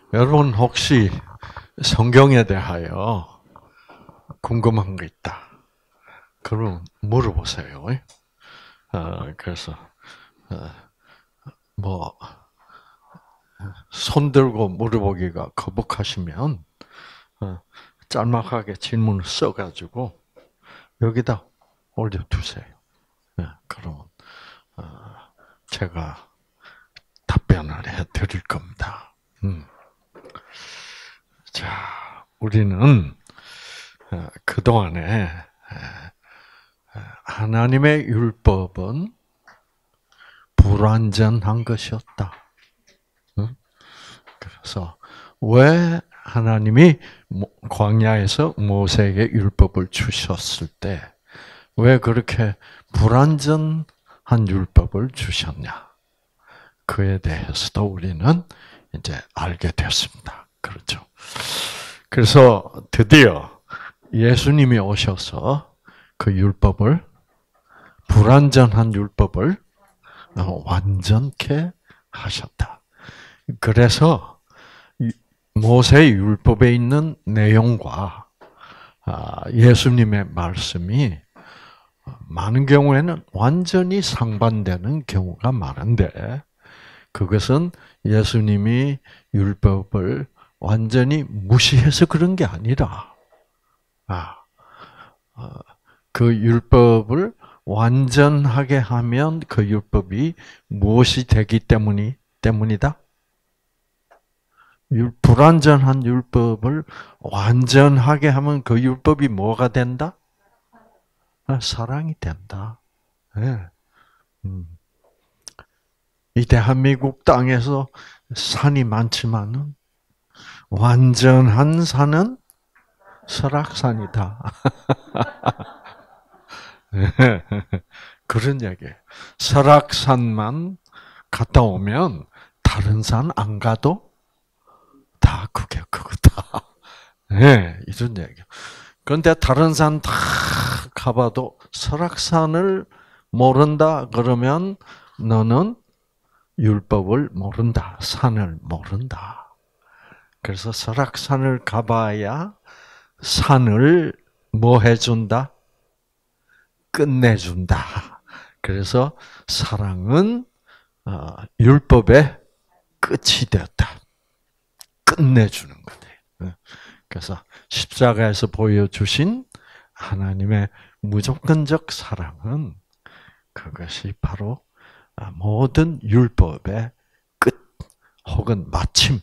여러분 혹시 성경에 대하여 궁금한 거 있다. 그럼 물어보세요. 그래서 어, 뭐 손들고 물어보기가 거북하시면 어, 짤막하게 질문을 써가지고 여기다 올려두세요. 그럼 제가 답변을 해드릴 겁니다. 자, 우리는 그동안에 하나님의 율법은 불완전한 것이었다. 그래서 왜 하나님이 광야에서 모세에게 율법을 주셨을 때 왜 그렇게 불완전한 율법을 주셨냐? 그에 대해서도 우리는 이제 알게 됐습니다. 그렇죠. 그래서 드디어 예수님이 오셔서 그 율법을 불완전한 율법을 완전케 하셨다. 그래서 모세 율법에 있는 내용과 예수님의 말씀이 많은 경우에는 완전히 상반되는 경우가 많은데 그것은 예수님이 율법을 완전히 무시해서 그런 게 아니라 그 율법을 완전하게 하면 그 율법이 무엇이 되기 때문이다? 불완전한 율법을 완전하게 하면 그 율법이 뭐가 된다? 사랑이 된다. 네. 이 대한민국 땅에서 산이 많지만은 완전한 산은 설악산이다. 그런 얘기예요. 설악산만 갔다 오면 다른 산 안 가도 다 그게 그거다. 네, 이런 얘기예요. 그런데 다른 산 다 가봐도 설악산을 모른다 그러면 너는 율법을 모른다. 산을 모른다. 그래서 설악산을 가봐야 산을 뭐 해준다? 끝내준다. 그래서 사랑은 율법의 끝이 되었다. 끝내주는 거예요. 그래서 십자가에서 보여주신 하나님의 무조건적 사랑은 그것이 바로 모든 율법의 끝 혹은 마침,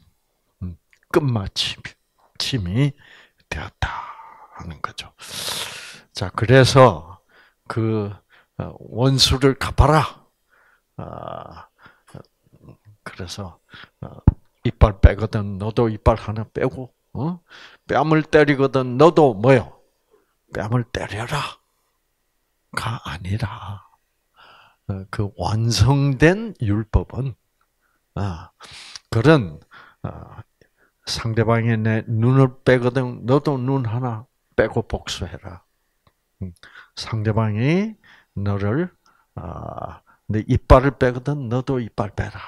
끝마침이 되었다 하는 거죠. 자, 그래서 그 원수를 갚아라. 그래서 이빨 빼거든 너도 이빨 하나 빼고, 뺨을 때리거든 너도 뭐요? 뺨을 때려라가 아니라 그 완성된 율법은 그런 상대방이 내 눈을 빼거든 너도 눈 하나 빼고 복수해라. 상대방이 너를 내 이빨을 빼거든 너도 이빨 빼라.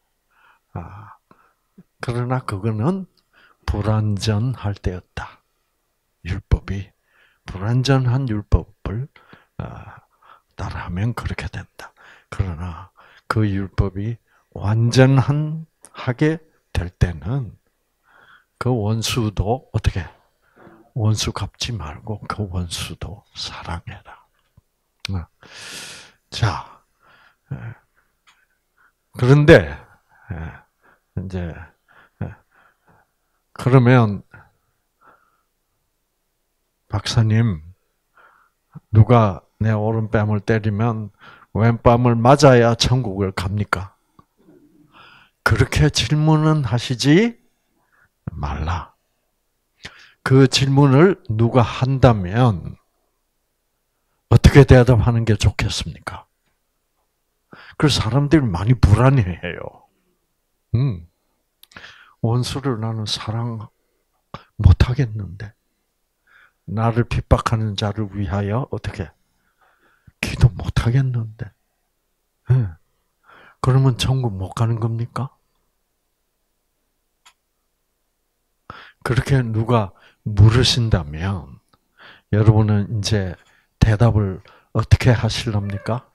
그러나 그거는 불완전할 때였다. 율법이 불완전한 율법을 따라하면 그렇게 된다. 그러나 그 율법이 완전하게 될 때는 그 원수도 어떻게 원수 갚지 말고 그 원수도 사랑해라. 자, 그런데 이제 그러면 박사님 누가 내 오른뺨을 때리면 왼뺨을 맞아야 천국을 갑니까? 그렇게 질문은 하시지 말라. 그 질문을 누가 한다면 어떻게 대답하는 게 좋겠습니까? 그래서 사람들이 많이 불안해해요. 원수를 나는 사랑 못하겠는데 나를 핍박하는 자를 위하여 어떻게 기도 못하겠는데 그러면 천국 못 가는 겁니까? 그렇게 누가 물으신다면 여러분은 이제 대답을 어떻게 하실랍니까?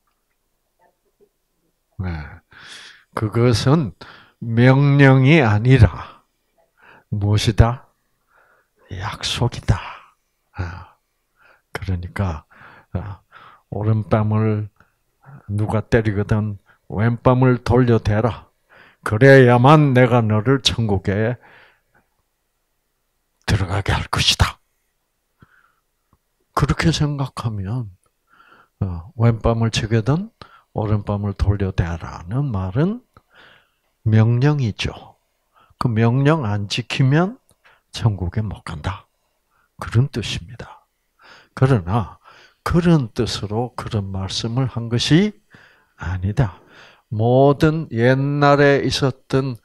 네. 그것은 명령이 아니라 무엇이다? 약속이다. 그러니까 오른뺨을 누가 때리거든 왼뺨을 돌려대라. 그래야만 내가 너를 천국에 들어가게 할 것이다. 그렇게 생각하면 왼뺨을 치거든 오른뺨을 돌려대라는 말은 명령이죠. 그 명령 안 지키면 천국에 못 간다. 그런 뜻입니다. 그러나 그런 뜻으로 그런 말씀을 한 것이 아니다. 모든 옛날에 있었던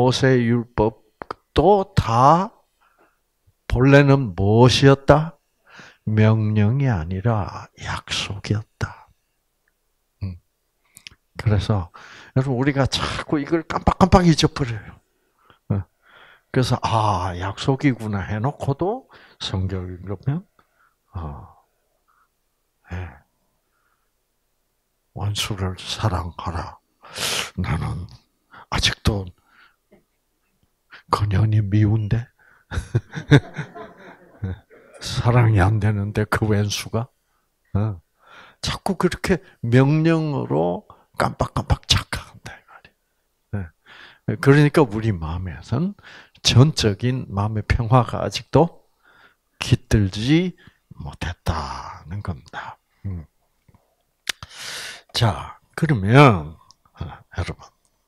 모세율법도 다 본래는 무엇이었다? 명령이 아니라 약속이었다. 그래서 여러분 우리가 자꾸 이걸 깜빡깜빡 잊어버려요. 그래서 약속이구나 해놓고도 성경 읽으면 네. 원수를 사랑하라. 나는 아직도 그년이 미운데 사랑이 안 되는데 그 왼수가 자꾸 그렇게 명령으로 깜빡깜빡 착각한다 이 말이에요. 그러니까 우리 마음에선 전적인 마음의 평화가 아직도 깃들지 못했다는 겁니다. 자, 그러면 여러분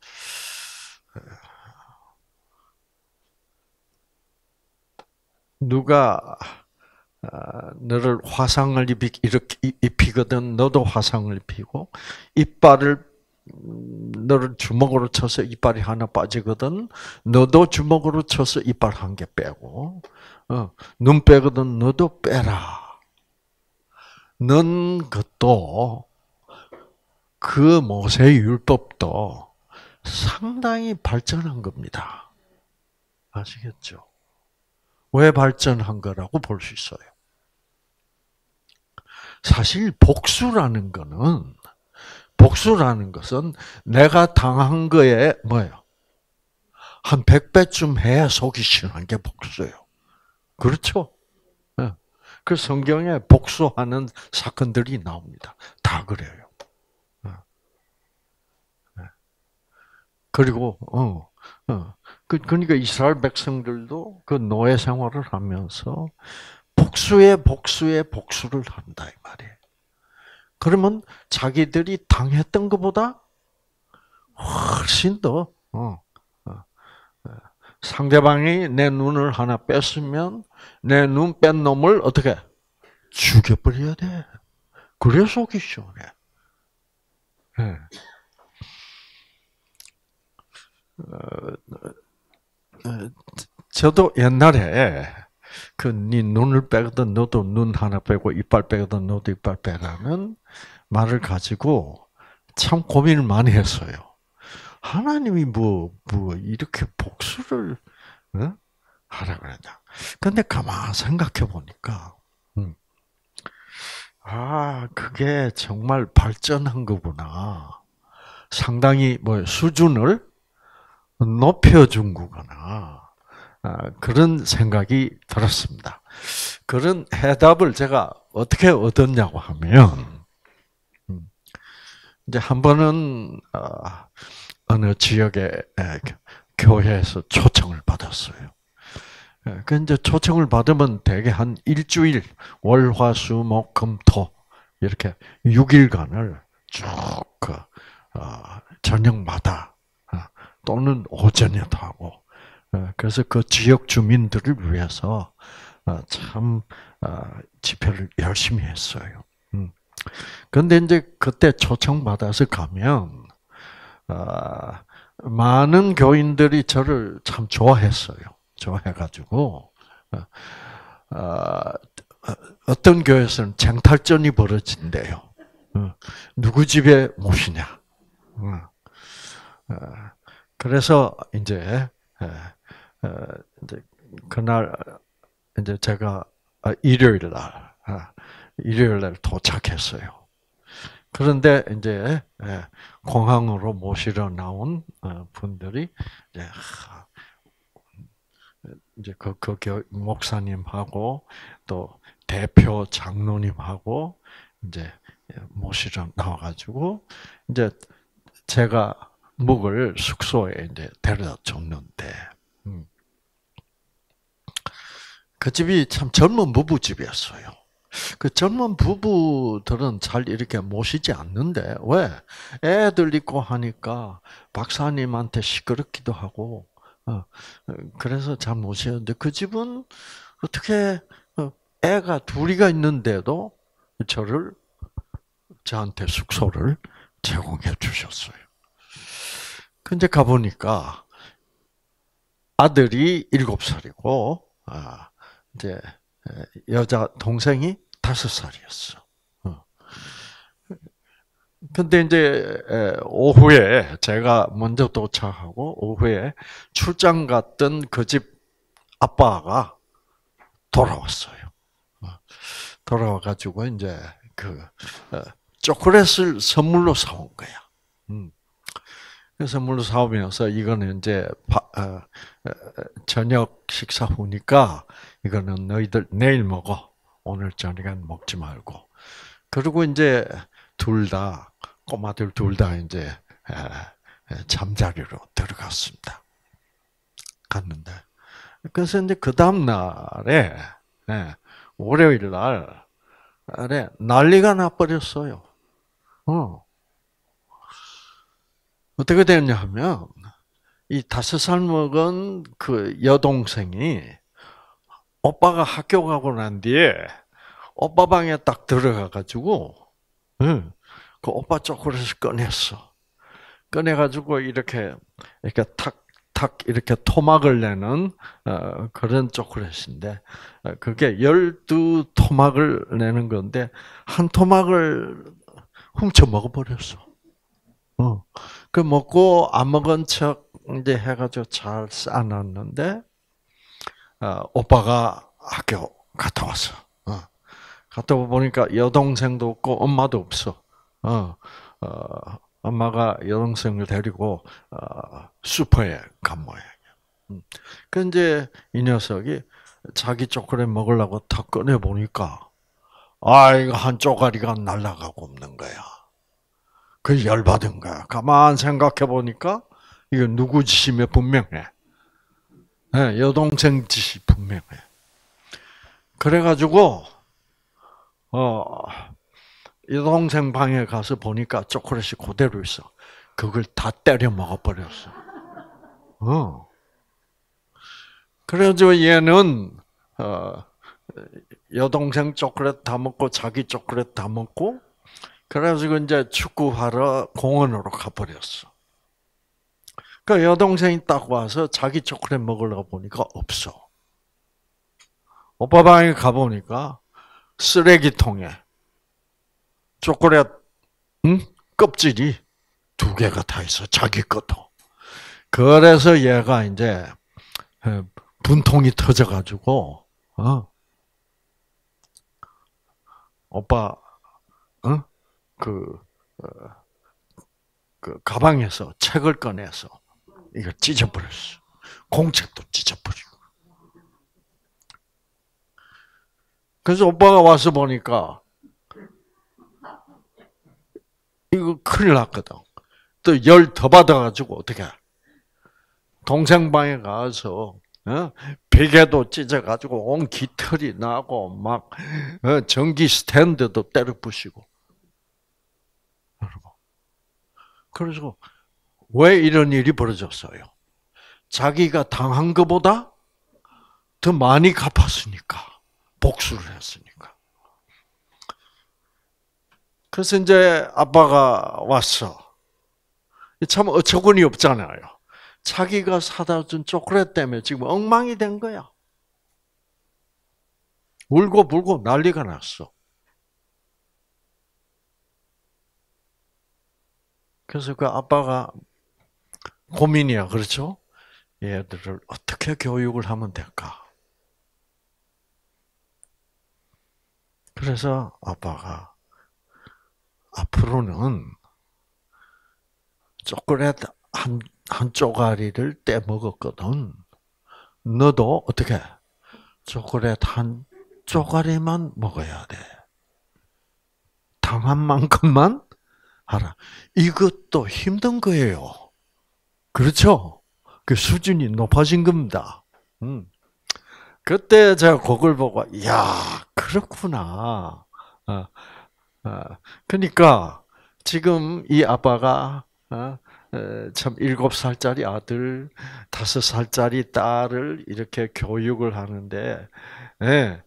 누가 너를 화상을 입히거든 너도 화상을 입히고 이빨을 너를 주먹으로 쳐서 이빨이 하나 빠지거든 너도 주먹으로 쳐서 이빨 한 개 빼고 눈 빼거든 너도 빼라. 넌 것도 그 모세의 율법도 상당히 발전한 겁니다. 아시겠죠? 왜 발전한 거라고 볼 수 있어요? 사실 복수라는 것은 내가 당한 거에 뭐예요? 한 100배쯤 해야 속이 시원한 게 복수예요. 그렇죠? 그 성경에 복수하는 사건들이 나옵니다. 다 그래요. 그리고 그러니까 이스라엘 백성들도 그 노예 생활을 하면서 복수에 복수를 한다 이 말이에요. 그러면 자기들이 당했던 것보다 훨씬 더 상대방이 내 눈을 하나 뺐으면 내 눈 뺀 놈을 어떻게 죽여버려야 돼. 그래 속이 시원해. 저도 옛날에 네 눈을 빼거든 너도 눈 하나 빼고 이빨 빼거든 너도 이빨 빼라는 말을 가지고 참 고민을 많이 했어요. 하나님이 뭐 이렇게 복수를 하라 그러냐. 근데 가만 생각해 보니까 그게 정말 발전한 거구나. 상당히 수준을 높여준 거구나. 그런 생각이 들었습니다. 그런 해답을 제가 어떻게 얻었냐고 하면, 이제 한 번은, 어느 지역의 교회에서 초청을 받았어요. 그 이제 초청을 받으면 대개 한 일주일, 월, 화, 수, 목, 금, 토, 이렇게 6일간을 쭉, 저녁마다, 또는 오전에도 하고, 그래서 그 지역 주민들을 위해서 참 집회를 열심히 했어요. 그런데 이제 그때 초청받아서 가면 많은 교인들이 저를 참 좋아했어요. 좋아해가지고 어떤 교회에서는 쟁탈전이 벌어진대요. 누구 집에 모시냐. 그래서 이제 그날 이제 제가 일요일 날 일요일 날 도착했어요. 그런데 이제 공항으로 모시러 나온 분들이 이제 목사님하고 또 대표 장로님하고 이제 모시러 나와가지고 이제 제가 묵을 숙소에 이제 데려다 줬는데, 그 집이 참 젊은 부부 집이었어요. 그 젊은 부부들은 잘 이렇게 모시지 않는데, 왜? 애들 있고 하니까 박사님한테 시끄럽기도 하고, 그래서 잘 모시는데, 그 집은 어떻게, 애가 둘이가 있는데도 저한테 숙소를 제공해 주셨어요. 근데 가보니까 아들이 7살이고, 이제 여자 동생이 5살이었어. 근데 이제 오후에 제가 먼저 도착하고 오후에 출장 갔던 그 집 아빠가 돌아왔어요. 돌아와가지고 이제 그 초콜릿을 선물로 사온 거야. 그 선물로 사오면서 이거는 이제 저녁 식사 후니까 이거는 너희들 내일 먹어. 오늘 저녁엔 먹지 말고. 그리고 이제 꼬마들 둘 다 이제 잠자리로 들어갔습니다. 갔는데 그래서 이제 그 다음 날에 월요일 날에 난리가 나버렸어요. 어떻게 됐냐 하면 이 5살 먹은 그 여동생이 오빠가 학교 가고 난 뒤에 오빠 방에 딱 들어가가지고 그 오빠 초콜릿을 꺼냈어. 꺼내가지고 이렇게 탁탁 이렇게 토막을 내는 그런 초콜릿인데 그게 12토막을 내는 건데 한 토막을 훔쳐 먹어버렸어. 그 먹고 안 먹은 척 이제 해가지고 잘 싸놨는데 오빠가 학교 갔다 왔어. 갔다 보니까 여동생도 없고 엄마도 없어. 엄마가 여동생을 데리고 슈퍼에 간 모양이야. 그 이제 이 녀석이 자기 초콜릿 먹으려고 탁 꺼내 보니까 이거 한 쪼가리가 날아가고 없는 거야. 그 열받은 거야. 가만 생각해 보니까 이거 누구 짓이면 분명해. 여동생 짓이 분명해. 그래가지고 여동생 방에 가서 보니까 초콜릿이 그대로 있어. 그걸 다 때려 먹어버렸어. 그래가지고 얘는 여동생 초콜릿 다 먹고 자기 초콜릿 다 먹고 그래가지고 이제 축구하러 공원으로 가버렸어. 그 여동생이 딱 와서 자기 초콜릿 먹으려고 보니까 없어. 오빠 방에 가보니까 쓰레기통에 초콜릿 껍질이 2개가 다 있어. 자기 것도. 그래서 얘가 이제 분통이 터져가지고 오빠 그 가방에서 책을 꺼내서 이거 찢어버렸어. 공책도 찢어버리고. 그래서 오빠가 와서 보니까 이거 큰일 났거든. 또 열 더 받아가지고 어떻게 동생 방에 가서 베개도 찢어가지고 온 깃털이 나고 막 전기 스탠드도 때려 부시고. 그래서 왜 이런 일이 벌어졌어요? 자기가 당한 것보다 더 많이 갚았으니까. 복수를 했으니까. 그래서 이제 아빠가 왔어. 참 어처구니 없잖아요. 자기가 사다 준 초콜릿 때문에 지금 엉망이 된 거야. 울고 불고 난리가 났어. 그래서 그 아빠가 고민이야, 그렇죠? 얘들을 어떻게 교육을 하면 될까? 그래서 아빠가 앞으로는 초콜릿 한 쪼가리를 떼먹었거든. 너도 어떻게 초콜릿 한 쪼가리만 먹어야 돼. 당한 만큼만 하라. 이것도 힘든 거예요. 그렇죠? 그 수준이 높아진 겁니다. 그때 제가 그걸 보고, 야, 그렇구나. 그러니까 지금 이 아빠가 참 7살짜리 아들, 5살짜리 딸을 이렇게 교육을 하는데, 예,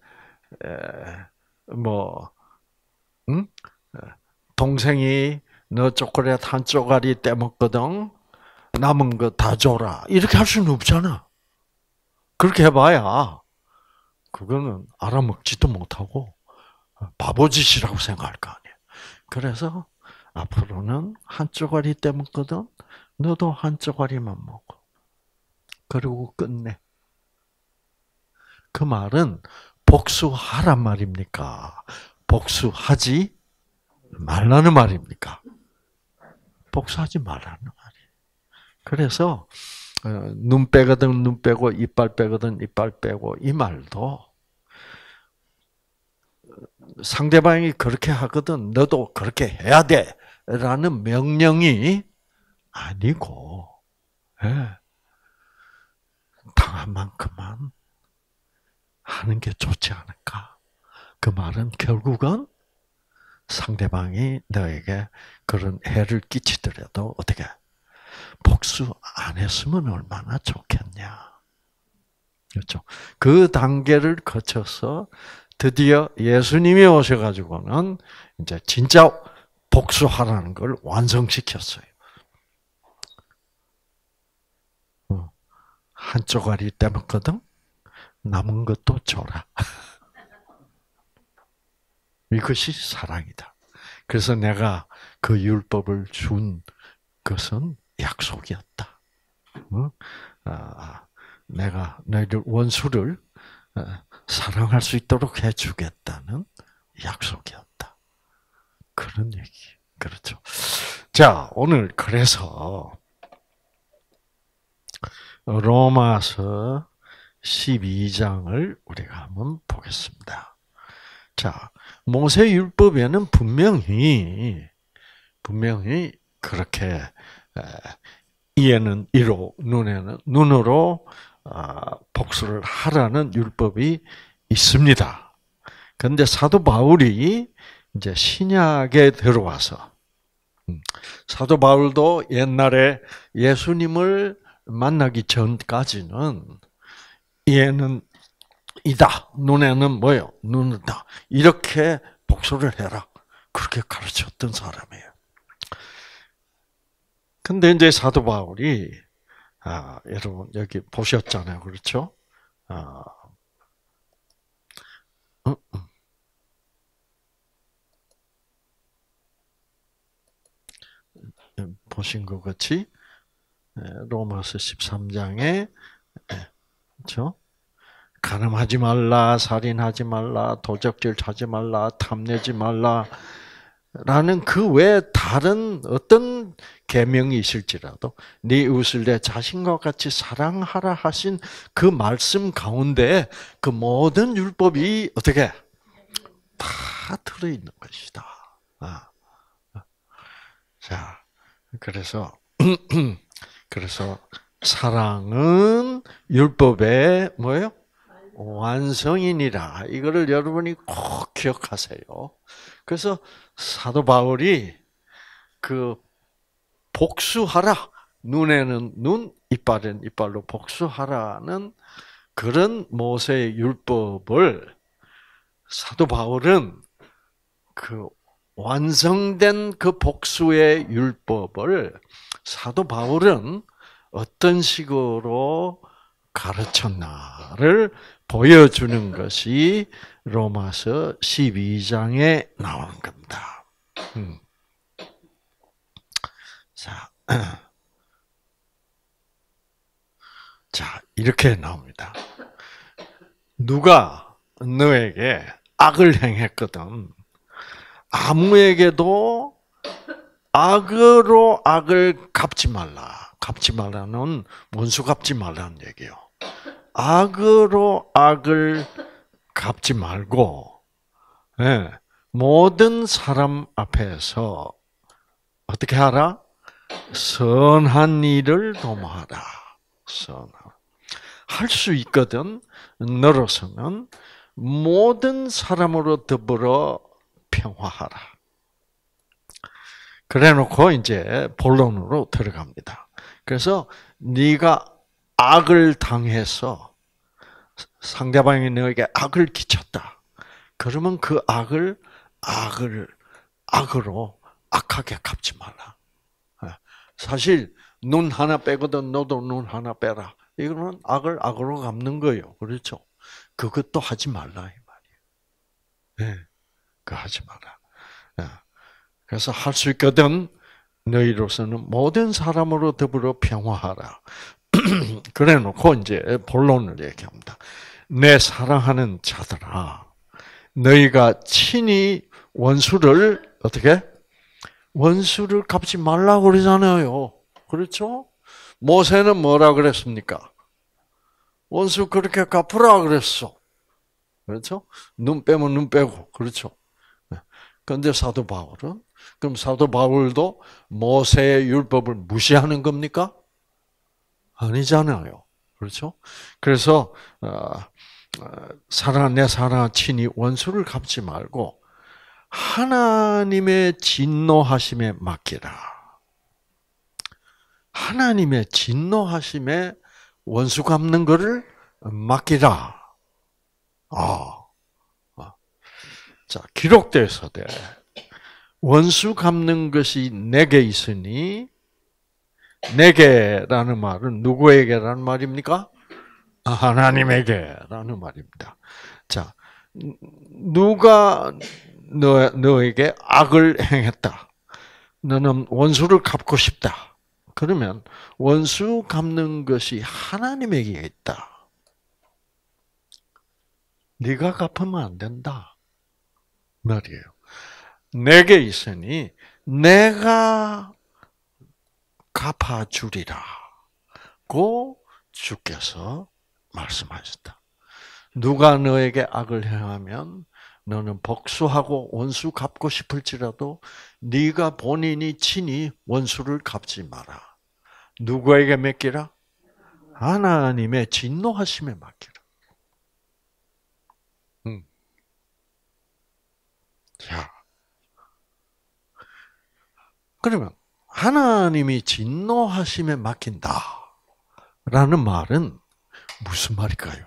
뭐, 응? 동생이 너 초콜릿 한 쪼가리 떼먹거든. 남은 거 다 줘라. 이렇게 할 수는 없잖아. 그렇게 해봐야 그거는 알아먹지도 못하고 바보짓이라고 생각할 거 아니야. 그래서 앞으로는 한 쪼가리 떼먹거든. 너도 한 쪼가리만 먹어. 그리고 끝내. 그 말은 복수하란 말입니까? 복수하지 말라는 말입니까? 복수하지 말라는 말이에요. 그래서 눈 빼거든 눈 빼고 이빨 빼거든 이빨 빼고 이 말도 상대방이 그렇게 하거든 너도 그렇게 해야 돼라는 명령이 아니고 당한 만큼만 하는 게 좋지 않을까? 그 말은 결국은 상대방이 너에게 그런 해를 끼치더라도 어떻게 복수 안 했으면 얼마나 좋겠냐. 그렇죠. 그 단계를 거쳐서 드디어 예수님이 오셔가지고는 이제 진짜 복수하라는 걸 완성시켰어요. 한 쪼가리 떼먹거든? 남은 것도 줘라. 이것이 사랑이다. 그래서 내가 그 율법을 준 것은 약속이었다. 내가 너희들 원수를 사랑할 수 있도록 해주겠다는 약속이었다. 그런 얘기. 그렇죠. 자, 오늘 그래서 로마서 12장을 우리가 한번 보겠습니다. 자, 모세율법에는 분명히 그렇게 이에는 이로, 눈에는 눈으로 복수를 하라는 율법이 있습니다. 그런데 사도 바울이 이제 신약에 들어와서 사도 바울도 옛날에 예수님을 만나기 전까지는 이에는 이다. 눈에는 뭐요? 눈이다. 이렇게 복수를 해라. 그렇게 가르쳤던 사람이에요. 근데 이제 사도 바울이, 여러분, 여기 보셨잖아요. 그렇죠? 보신 것 같이, 로마서 13장에, 그렇죠? 간음하지 말라, 살인하지 말라, 도적질 하지 말라, 탐내지 말라, 라는 그 외에 다른 어떤 계명이 있을지라도 네 이웃을 내 자신과 같이 사랑하라 하신 그 말씀 가운데 그 모든 율법이 어떻게 다 들어있는 것이다. 자, 그래서 사랑은 율법의 뭐예요? 완성이니라. 이거를 여러분이 꼭 기억하세요. 그래서 사도 바울이 그 복수하라. 눈에는 눈, 이빨은 이빨로 복수하라는 그런 모세의 율법을 사도 바울은 그 완성된 그 복수의 율법을 사도 바울은 어떤 식으로 가르쳤나를 보여주는 것이 로마서 12장에 나오는 겁니다. 자, 이렇게 나옵니다. 누가 너에게 악을 행했거든. 아무에게도 악으로 악을 갚지 말라. 갚지 말라는 원수 갚지 말라는 얘기예요. 악으로 악을 갚지 말고, 예, 모든 사람 앞에서 어떻게 하라? 선한 일을 도모하라. 할 수 있거든. 너로서는 모든 사람으로 더불어 평화하라. 그래놓고 이제 본론으로 들어갑니다. 그래서 네가 악을 당해서 상대방이 너에게 악을 끼쳤다. 그러면 그 악으로 악하게 갚지 말라. 사실 눈 하나 빼거든 너도 눈 하나 빼라. 이거는 악을 악으로 갚는 거예요. 그렇죠? 그것도 하지 말라 이 말이에요. 네, 그거 하지 마라. 그래서 할 수 있거든 너희로서는 모든 사람으로 더불어 평화하라. 그래놓고 이제 본론을 얘기합니다. 내 사랑하는 자들아, 너희가 친히 원수를 어떻게? 원수를 갚지 말라고 그러잖아요. 그렇죠? 모세는 뭐라 그랬습니까? 원수 그렇게 갚으라 그랬어. 그렇죠? 눈 빼면 눈 빼고. 그렇죠? 그런데 사도 바울은? 그럼 사도 바울도 모세의 율법을 무시하는 겁니까? 아니잖아요. 그렇죠? 그래서 내 사랑한 친히 원수를 갚지 말고 하나님의 진노하심에 맡기라. 하나님의 진노하심에 원수 갚는 것을 맡기라. 자, 기록되어 있어대. 원수 갚는 것이 내게 있으니, 내게라는 말은 누구에게라는 말입니까? 하나님에게라는 말입니다. 자, 누가 너에게 악을 행했다. 너는 원수를 갚고 싶다. 그러면 원수 갚는 것이 하나님에게 있다. 네가 갚으면 안 된다. 말이에요. 내게 있으니 내가 갚아주리라고 주께서 말씀하셨다. 누가 너에게 악을 행하면 너는 복수하고 원수 갚고 싶을지라도 네가 본인이 친히 원수를 갚지 마라. 누구에게 맡기라? 하나님의 진노하심에 맡기라. 자, 그러면 하나님이 진노하심에 맡긴다라는 말은 무슨 말일까요?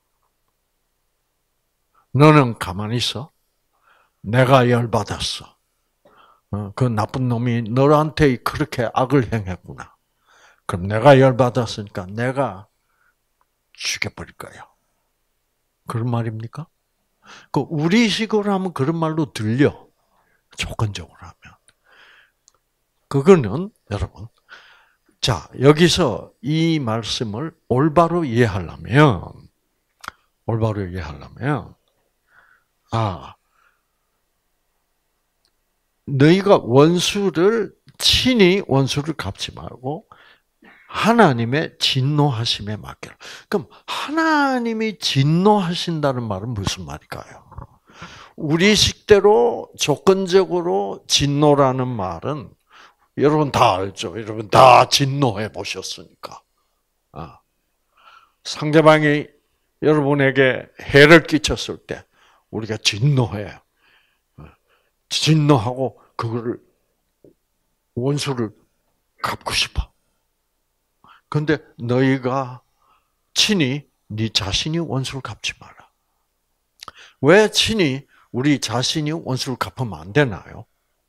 너는 가만히 있어. 내가 열받았어. 그 나쁜 놈이 너한테 그렇게 악을 행했구나. 그럼 내가 열받았으니까 내가 죽여버릴 거야. 그런 말입니까? 그 우리식으로 하면 그런 말로 들려. 조건적으로 하면. 그거는 여러분, 자 여기서 이 말씀을 올바로 이해하려면 너희가 친히 원수를 갚지 말고 하나님의 진노하심에 맡겨라. 그럼 하나님이 진노하신다는 말은 무슨 말일까요? 우리 식대로 조건적으로 진노라는 말은 여러분 다 알죠. 여러분 다 진노해 보셨으니까. 상대방이 여러분에게 해를 끼쳤을 때 우리가 진노해요. 진노하고 그거를 원수를 갚고 싶어. 그런데 너희가 친히 네 자신이 원수를 갚지 마라. 왜 친히 우리 자신이 원수를 갚으면 안 되나요?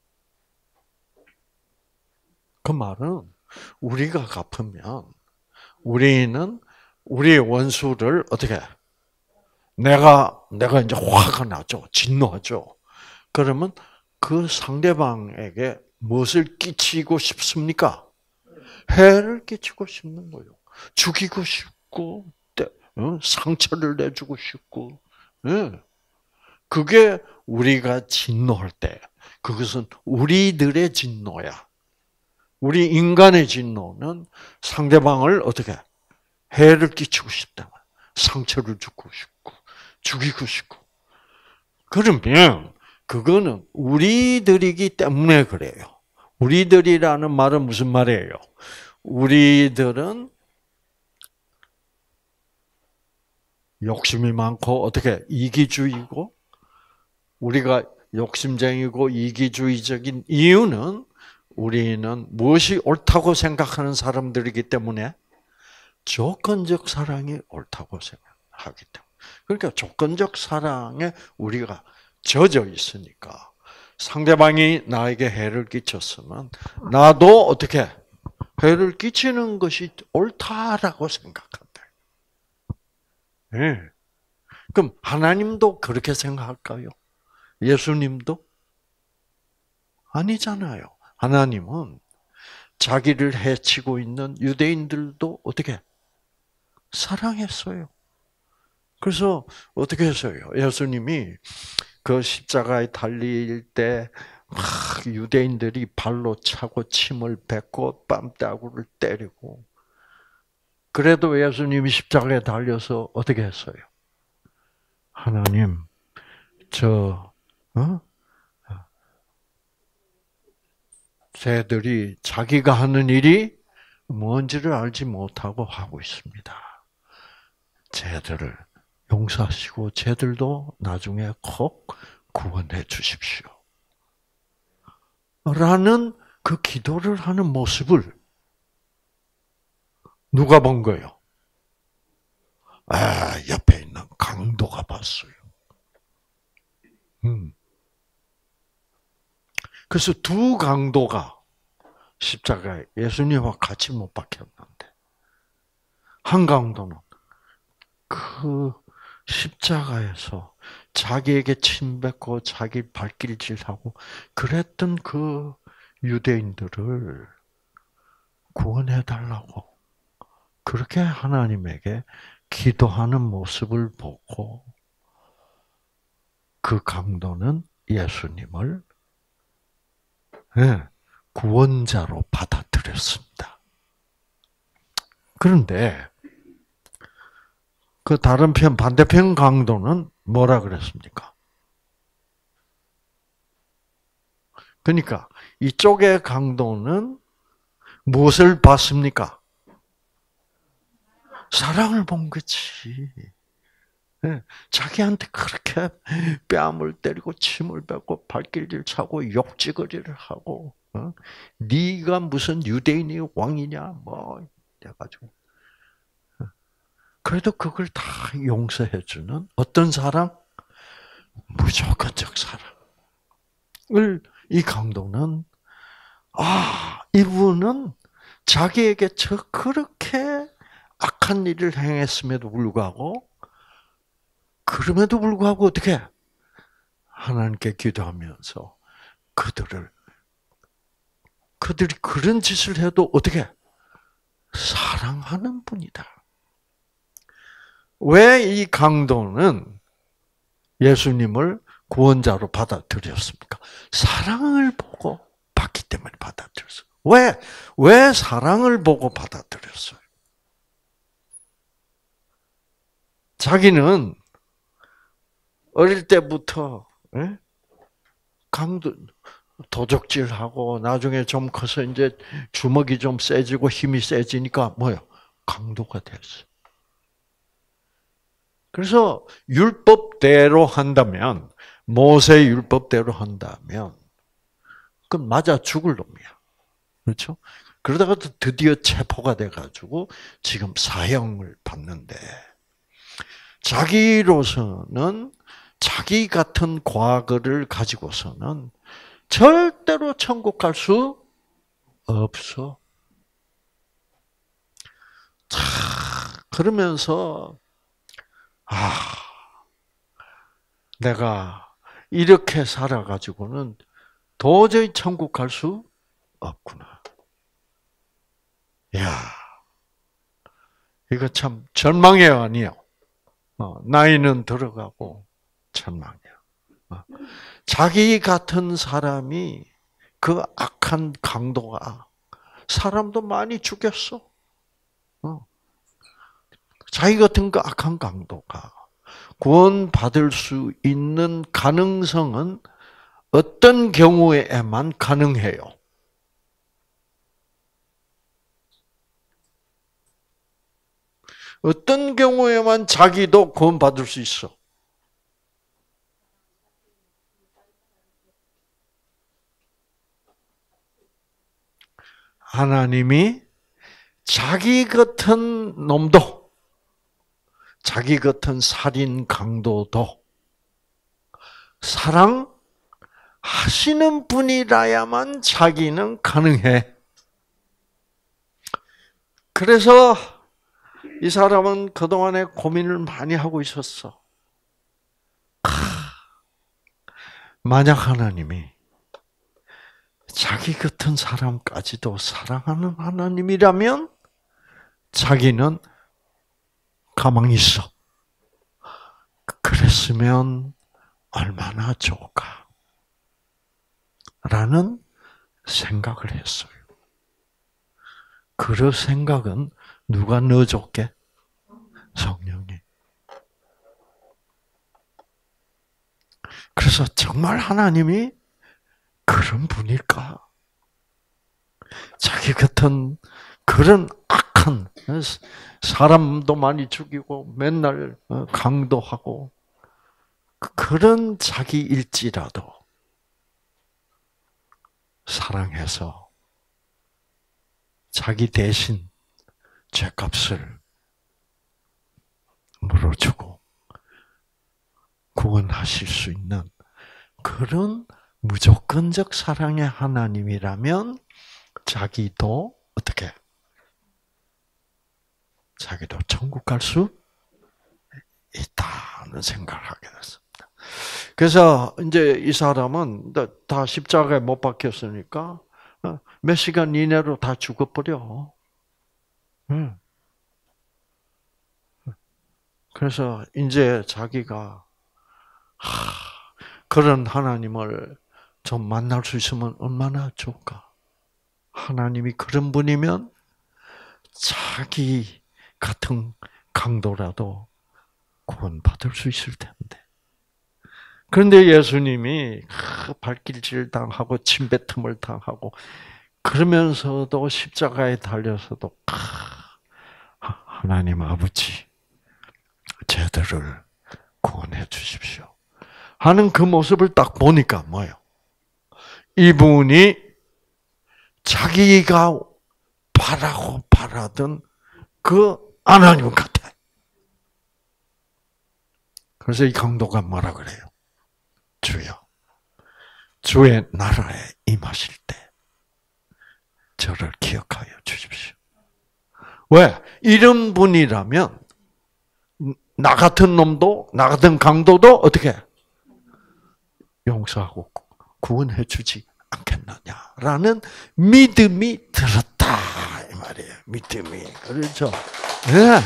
그 말은 우리가 갚으면 우리는 우리의 원수를 어떻게 내가 이제 화가 나죠. 진노하죠. 그러면 그 상대방에게 무엇을 끼치고 싶습니까? 해를 끼치고 싶는 거예요. 죽이고 싶고 상처를 내주고 싶고 그게 우리가 진노할 때, 그것은 우리들의 진노야. 우리 인간의 진노는 상대방을 어떻게 해를 끼치고 싶다. 상처를 주고 싶고, 죽이고 싶고. 그러면 그거는 우리들이기 때문에 그래요. 우리들이라는 말은 무슨 말이에요? 우리들은 욕심이 많고 어떻게 이기주의고, 우리가 욕심쟁이고 이기주의적인 이유는 우리는 무엇이 옳다고 생각하는 사람들이기 때문에 조건적 사랑이 옳다고 생각하기 때문에. 그러니까 조건적 사랑에 우리가 젖어 있으니까 상대방이 나에게 해를 끼쳤으면 나도 어떻게 해를 끼치는 것이 옳다라고 생각한다. 네. 그럼 하나님도 그렇게 생각할까요? 예수님도? 아니잖아요. 하나님은 자기를 해치고 있는 유대인들도 어떻게 사랑했어요. 그래서 어떻게 했어요? 예수님이 그 십자가에 달릴 때 막 유대인들이 발로 차고 침을 뱉고 뺨따구를 때리고, 그래도 예수님이 십자가에 달려서 어떻게 했어요? 하나님, 쟤들이 자기가 하는 일이 뭔지를 알지 못하고 하고 있습니다. 쟤들을 용서하시고 쟤들도 나중에 꼭 구원해 주십시오. 라는 그 기도를 하는 모습을 누가 본 거예요? 옆에 있는 강도가 봤어요. 그래서 두 강도가 십자가에 예수님과 같이 못 박혔는데, 한 강도는 그 십자가에서 자기에게 침뱉고 자기 발길질하고 그랬던 그 유대인들을 구원해달라고 그렇게 하나님에게 기도하는 모습을 보고 그 강도는 예수님을 구원자로 받아들였습니다. 그런데 그 다른 편, 반대편 강도는 뭐라 그랬습니까? 그러니까 이쪽의 강도는 무엇을 봤습니까? 사랑을 본 거지. 자기한테 그렇게 뺨을 때리고 침을 뱉고 발길질 차고 욕지거리를 하고, 네가 무슨 유대인이 왕이냐 뭐 해가지고, 그래도 그걸 다 용서해주는 어떤 사랑? 무조건적 사랑을 이 강도는, 이분은 자기에게 그렇게 악한 일을 행했음에도 불구하고, 그럼에도 불구하고 어떻게 하나님께 기도하면서 그들이 그런 짓을 해도 어떻게 사랑하는 분이다. 왜 이 강도는 예수님을 구원자로 받아들였습니까? 사랑을 보고 받기 때문에 받아들였어요. 왜 사랑을 보고 받아들였어요? 자기는 어릴 때부터 강도 도적질하고 나중에 좀 커서 이제 주먹이 좀 세지고 힘이 세지니까 뭐요? 강도가 됐어. 그래서 율법대로 한다면, 모세 율법대로 한다면 그건 맞아 죽을 놈이야. 그렇죠? 그러다가 드디어 체포가 돼가지고 지금 사형을 받는데, 자기로서는 자기 같은 과거를 가지고서는 절대로 천국 갈 수 없어. 그러면서 내가 이렇게 살아가지고는 도저히 천국 갈 수 없구나. 야, 이거 참 절망이에요, 아니에요? 나이는 들어가고 절망이야. 자기 같은 사람이 그 악한 강도가 사람도 많이 죽였어. 자기 같은 그 악한 강도가 구원받을 수 있는 가능성은 어떤 경우에만 가능해요? 어떤 경우에만 자기도 구원받을 수 있어? 하나님이 자기 같은 놈도, 자기 같은 살인 강도도 사랑하시는 분이라야만 자기는 가능해. 그래서 이 사람은 그동안에 고민을 많이 하고 있었어. 만약 하나님이 자기 같은 사람까지도 사랑하는 하나님이라면 자기는 가만히 있어. 그랬으면 얼마나 좋을까? 라는 생각을 했어요. 그 생각은 누가 넣어줬게? 성령이. 그래서 정말 하나님이 그런 분일까? 자기 같은 그런 악한, 사람도 많이 죽이고 맨날 강도하고 그런 자기일지라도 사랑해서 자기 대신 죄값을 물어주고 구원하실 수 있는 그런 무조건적 사랑의 하나님이라면 자기도 어떻게? 자기도 천국 갈 수 있다는 생각을 하게 됐습니다. 그래서 이제 이 사람은 다 십자가에 못 박혔으니까 몇 시간 이내로 다 죽어버려. 그래서 이제 자기가 그런 하나님을 좀 만날 수 있으면 얼마나 좋을까? 하나님이 그런 분이면 자기 같은 강도라도 구원받을 수 있을 텐데. 그런데 예수님이 발길질 당하고 침뱉음을 당하고 그러면서도 십자가에 달려서도 하나님 아버지 쟤들을 구원해 주십시오 하는 그 모습을 딱 보니까 뭐예요? 이분이 자기가 바라던 그 하나님 같아. 그래서 이 강도가 뭐라 그래요? 주여, 주의 나라에 임하실 때 저를 기억하여 주십시오. 왜? 이런 분이라면 나 같은 놈도, 나 같은 강도도 어떻게 용서하고 구원해 주지 않겠느냐라는 믿음이 들었다 이 말이에요. 믿음이. 그렇죠? 네.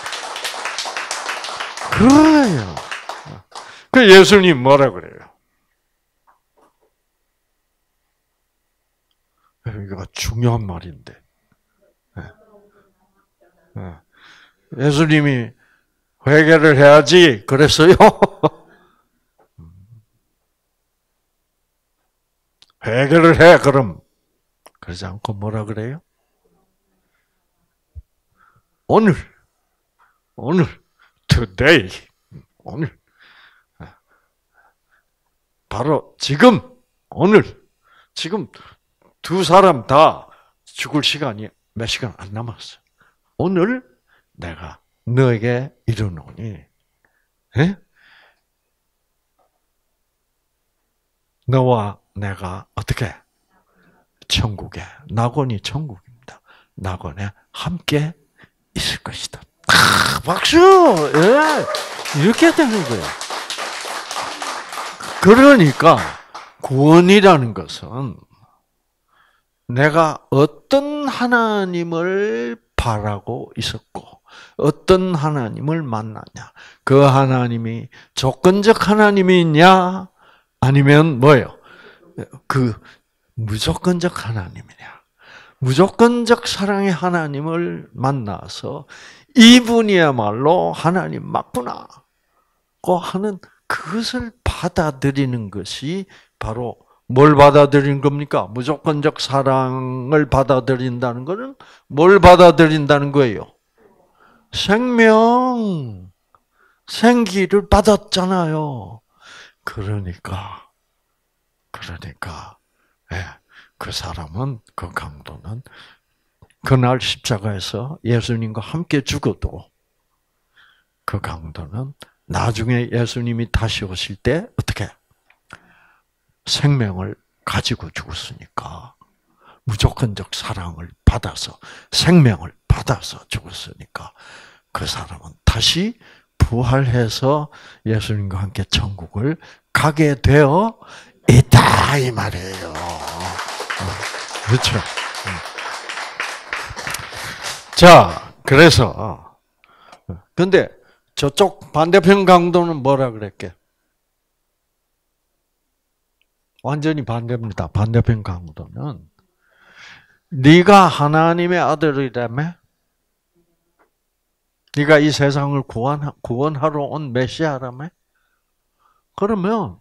그래요. 그 예수님 뭐라 그래요? 이거 중요한 말인데. 예수님이 회개를 해야지 그랬어요. 회개를 해 그럼. 그러지 않고 뭐라 그래요? 오늘, today, 오늘, 바로 지금, 지금 두 사람 다 죽을 시간이 몇 시간 안 남았어. 오늘 내가 너에게 이르노니, 너와 내가 어떻게 천국에, 낙원이 천국입니다. 낙원에 함께 있을 것이다. 박수! 예. 이렇게 되는 거예요. 그러니까 구원이라는 것은 내가 어떤 하나님을 바라고 있었고 어떤 하나님을 만나냐. 그 하나님이 조건적 하나님이냐 아니면 뭐예요? 그 무조건적 하나님이냐? 무조건적 사랑의 하나님을 만나서 이분이야말로 하나님 맞구나 고 하는 그것을 받아들이는 것이 바로 뭘 받아들이는 겁니까? 무조건적 사랑을 받아들인다는 것은 뭘 받아들인다는 거예요? 생명, 생기를 받았잖아요. 그러니까, 예, 그 사람은, 그 강도는 그날 십자가에서 예수님과 함께 죽어도 그 강도는 나중에 예수님이 다시 오실 때 어떻게 생명을 가지고 죽었으니까 무조건적 사랑을 받아서 생명을 받아서 죽었으니까 그 사람은 다시 부활해서 예수님과 함께 천국을 가게 되어 있다 이 말이에요. 그렇죠. 자, 그래서 근데 저쪽 반대편 강도는 뭐라 그랬게? 완전히 반대입니다. 반대편 강도는 네가 하나님의 아들이라며? 네가 이 세상을 구원하러 온 메시아라며? 그러면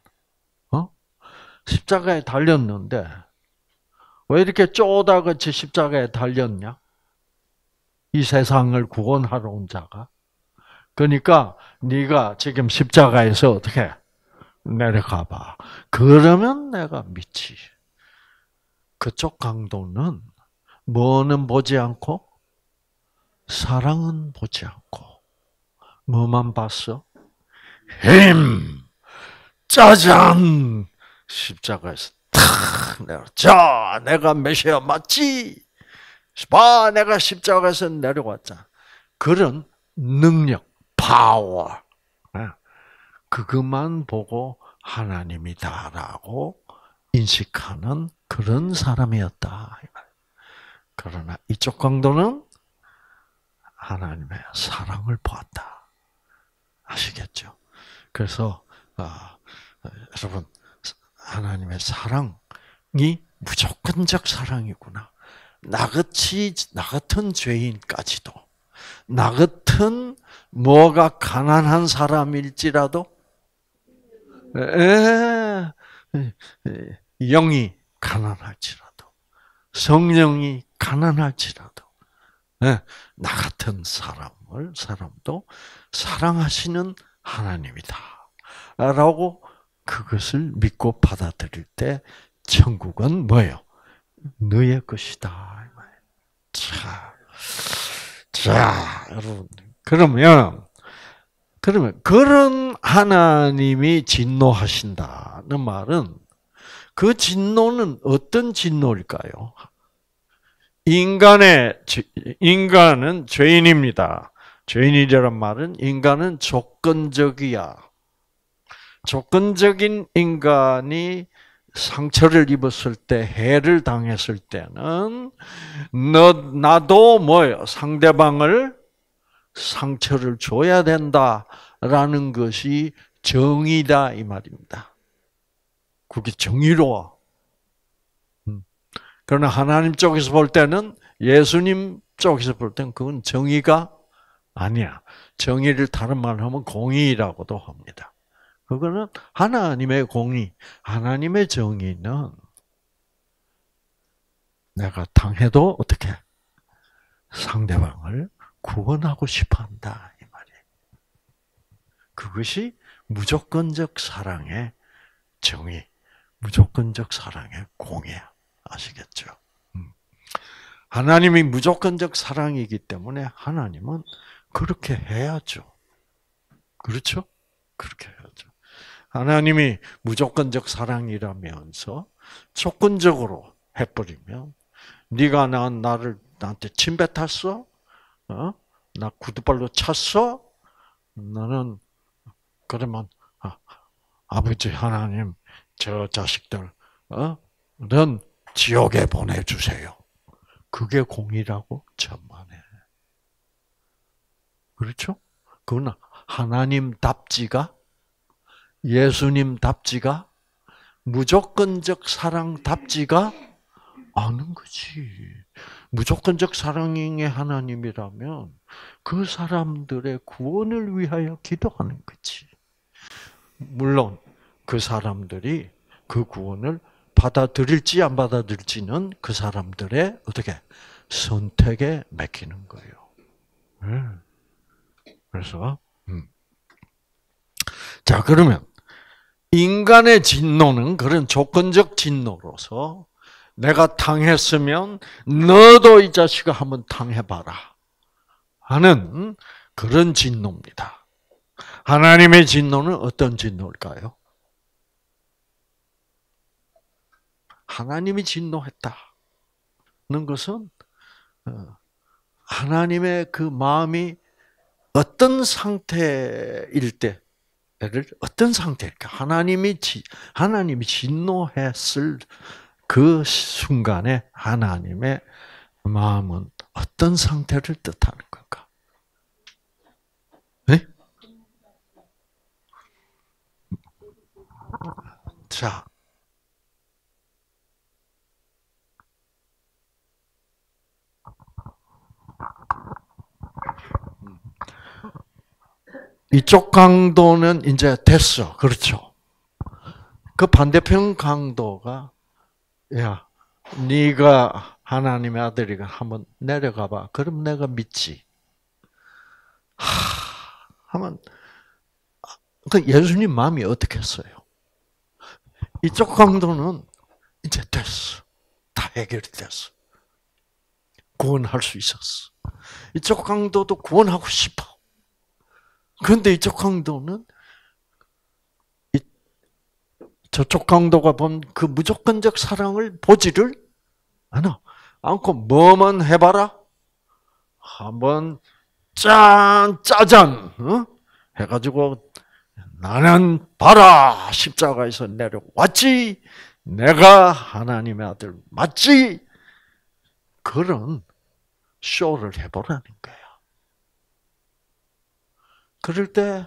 십자가에 달렸는데 왜 이렇게 쪼다같이 십자가에 달렸냐? 이 세상을 구원하러 온 자가. 그러니까 네가 지금 십자가에서 어떻게 내려가 봐. 그러면 내가 믿지. 그쪽 강도는 뭐는 보지 않고 사랑은 보지 않고 뭐만 봤어? 힘, 짜잔! 십자가에서 탁 내려. 자, 내가 메시아 맞지? 봐, 내가 십자가에서 내려왔잖아. 그런 능력, 파워. 그것만 보고 하나님이다라고 인식하는 그런 사람이었다. 그러나 이쪽 강도는 하나님의 사랑을 보았다. 아시겠죠? 그래서 여러분 하나님의 사랑이 무조건적 사랑이구나. 나 같은 죄인까지도 나 같은 뭐가 가난한 사람일지라도 영이 가난할지라도 성령이 가난할지라도 나 같은 사람도 사랑하시는 하나님이다. 라고 그것을 믿고 받아들일 때 천국은 뭐예요? 너의 것이다. 자, 여러분. 그러면 그런 하나님이 진노하신다는 말은 그 진노는 어떤 진노일까요? 인간은 죄인입니다. 죄인이란 말은 인간은 조건적이야. 조건적인 인간이 상처를 입었을 때, 해를 당했을 때는 나도 뭐예요? 상대방을 상처를 줘야 된다라는 것이 정의다 이 말입니다. 그게 정의로워. 그러나 하나님 쪽에서 볼 때는 예수님 쪽에서 볼 때는 그건 정의가 아니야. 정의를 다른 말로 하면 공의라고도 합니다. 그거는 하나님의 공의, 하나님의 정의는 내가 당해도 어떻게 상대방을 구원하고 싶어한다 이 말이에요. 그것이 무조건적 사랑의 정의, 무조건적 사랑의 공의야. 아시겠죠? 하나님이 무조건적 사랑이기 때문에 하나님은 그렇게 해야죠. 그렇죠? 그렇게 해야죠. 하나님이 무조건적 사랑이라면서 조건적으로 해버리면 네가 나한테 침 뱉었어? 나 구두발로 찼어? 나는 그러면 아버지 하나님 저 자식들 는 지옥에 보내주세요. 그게 공의라고? 천만에. 그렇죠? 그건 하나님답지가 예수님답지가 무조건적 사랑답지가 않은 거지. 무조건적 사랑의 하나님이라면 그 사람들의 구원을 위하여 기도하는 거지. 물론 그 사람들이 그 구원을 받아들일지 안 받아들일지는 그 사람들의 어떻게 선택에 맡기는 거예요. 그래서 자, 그러면 인간의 진노는 그런 조건적 진노로서 내가 당했으면 너도 이 자식아 한번 당해봐라 하는 그런 진노입니다. 하나님의 진노는 어떤 진노일까요? 하나님이 진노했다는 것은 하나님의 그 마음이 어떤 상태일 때를 어떤 상태일까? 하나님이 진노했을 그 순간에 하나님의 마음은 어떤 상태를 뜻하는 건가? 네? 자, 이쪽 강도는 이제 됐어. 그렇죠. 그 반대편 강도가 야, 네가 하나님의 아들이가 한번 내려가 봐. 그럼 내가 믿지. 하면 그 예수님 마음이 어떻겠어요? 이쪽 강도는 이제 됐어. 다 해결이 됐어. 구원할 수 있었어. 이쪽 강도도 구원하고 싶어. 그런데 이쪽 강도는 저쪽 강도가 본 그 무조건적 사랑을 보지를 않아. 않고 뭐만 해봐라. 한번 짜잔 해가지고 나는 봐라 십자가에서 내려왔지. 내가 하나님의 아들 맞지? 그런 쇼를 해보라는 거야. 그럴 때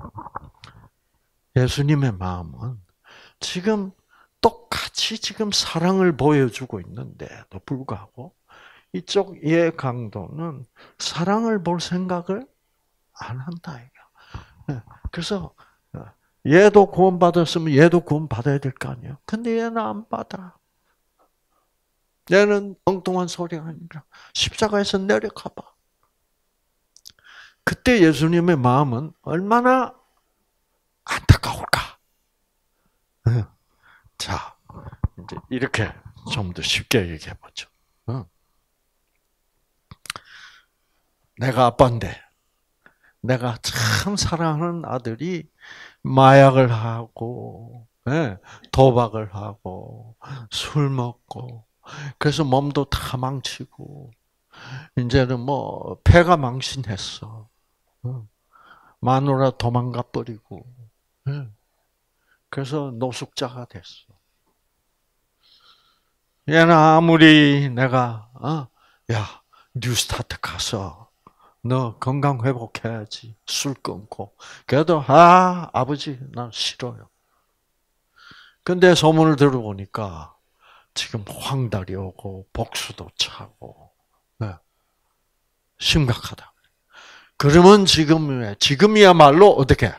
예수님의 마음은 지금 똑같이 지금 사랑을 보여주고 있는데도 불구하고 이쪽 예 강도는 사랑을 볼 생각을 안 한다 이거. 그래서 얘도 구원받았으면 얘도 구원받아야 될 거 아니에요. 근데 얘는 안 받아. 얘는 엉뚱한 소리가 아니라 십자가에서 내려가 봐. 그때 예수님의 마음은 얼마나 안타까울까? 자, 이제 이렇게 좀 더 쉽게 얘기해 보죠. 내가 아빠인데, 내가 참 사랑하는 아들이 마약을 하고, 도박을 하고, 술 먹고, 그래서 몸도 다 망치고, 이제는 뭐 폐가 망신했어. 마누라 도망가 버리고, 그래서 노숙자가 됐어. 얘는 아무리 내가 야 뉴스타트 가서 너 건강 회복해야지 술 끊고 그래도 아버지 난 싫어요. 근데 소문을 들어보니까 지금 황달이 오고 복수도 차고 심각하다. 그러면 지금이야말로 어떻게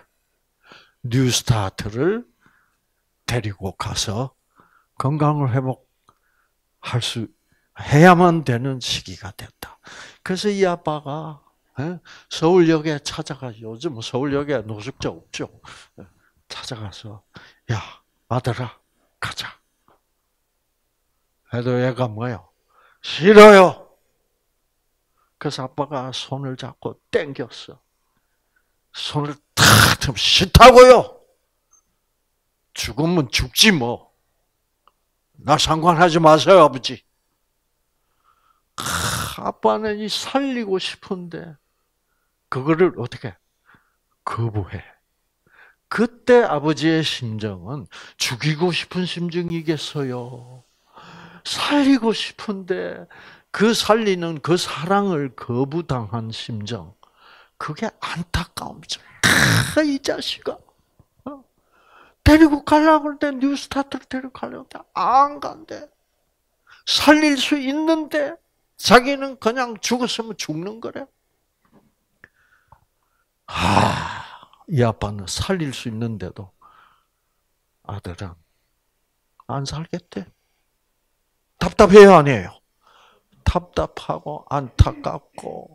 뉴스타트를 데리고 가서 건강을 회복할 수 해야만 되는 시기가 됐다. 그래서 이 아빠가 서울역에 찾아가 요즘 서울역에 노숙자 없죠. 찾아가서 야 아들아 가자. 해도 얘가 뭐요? 싫어요. 그래서 아빠가 손을 잡고 땡겼어. 손을 탁 싫다고요. 죽으면 죽지 뭐. 나 상관하지 마세요 아버지. 아빠는 이 살리고 싶은데 그거를 어떻게 거부해. 그때 아버지의 심정은 죽이고 싶은 심정이겠어요. 살리고 싶은데 그 살리는 그 사랑을 거부당한 심정. 그게 안타까움이죠. 이 자식아. 데리고 가려고 그러는데 뉴스타트를 데리고 가려고 하는데 안 간대. 살릴 수 있는데 자기는 그냥 죽었으면 죽는 거래. 이 아빠는 살릴 수 있는데도 아들은 안 살겠대. 답답해요, 아니에요? 답답하고 안타깝고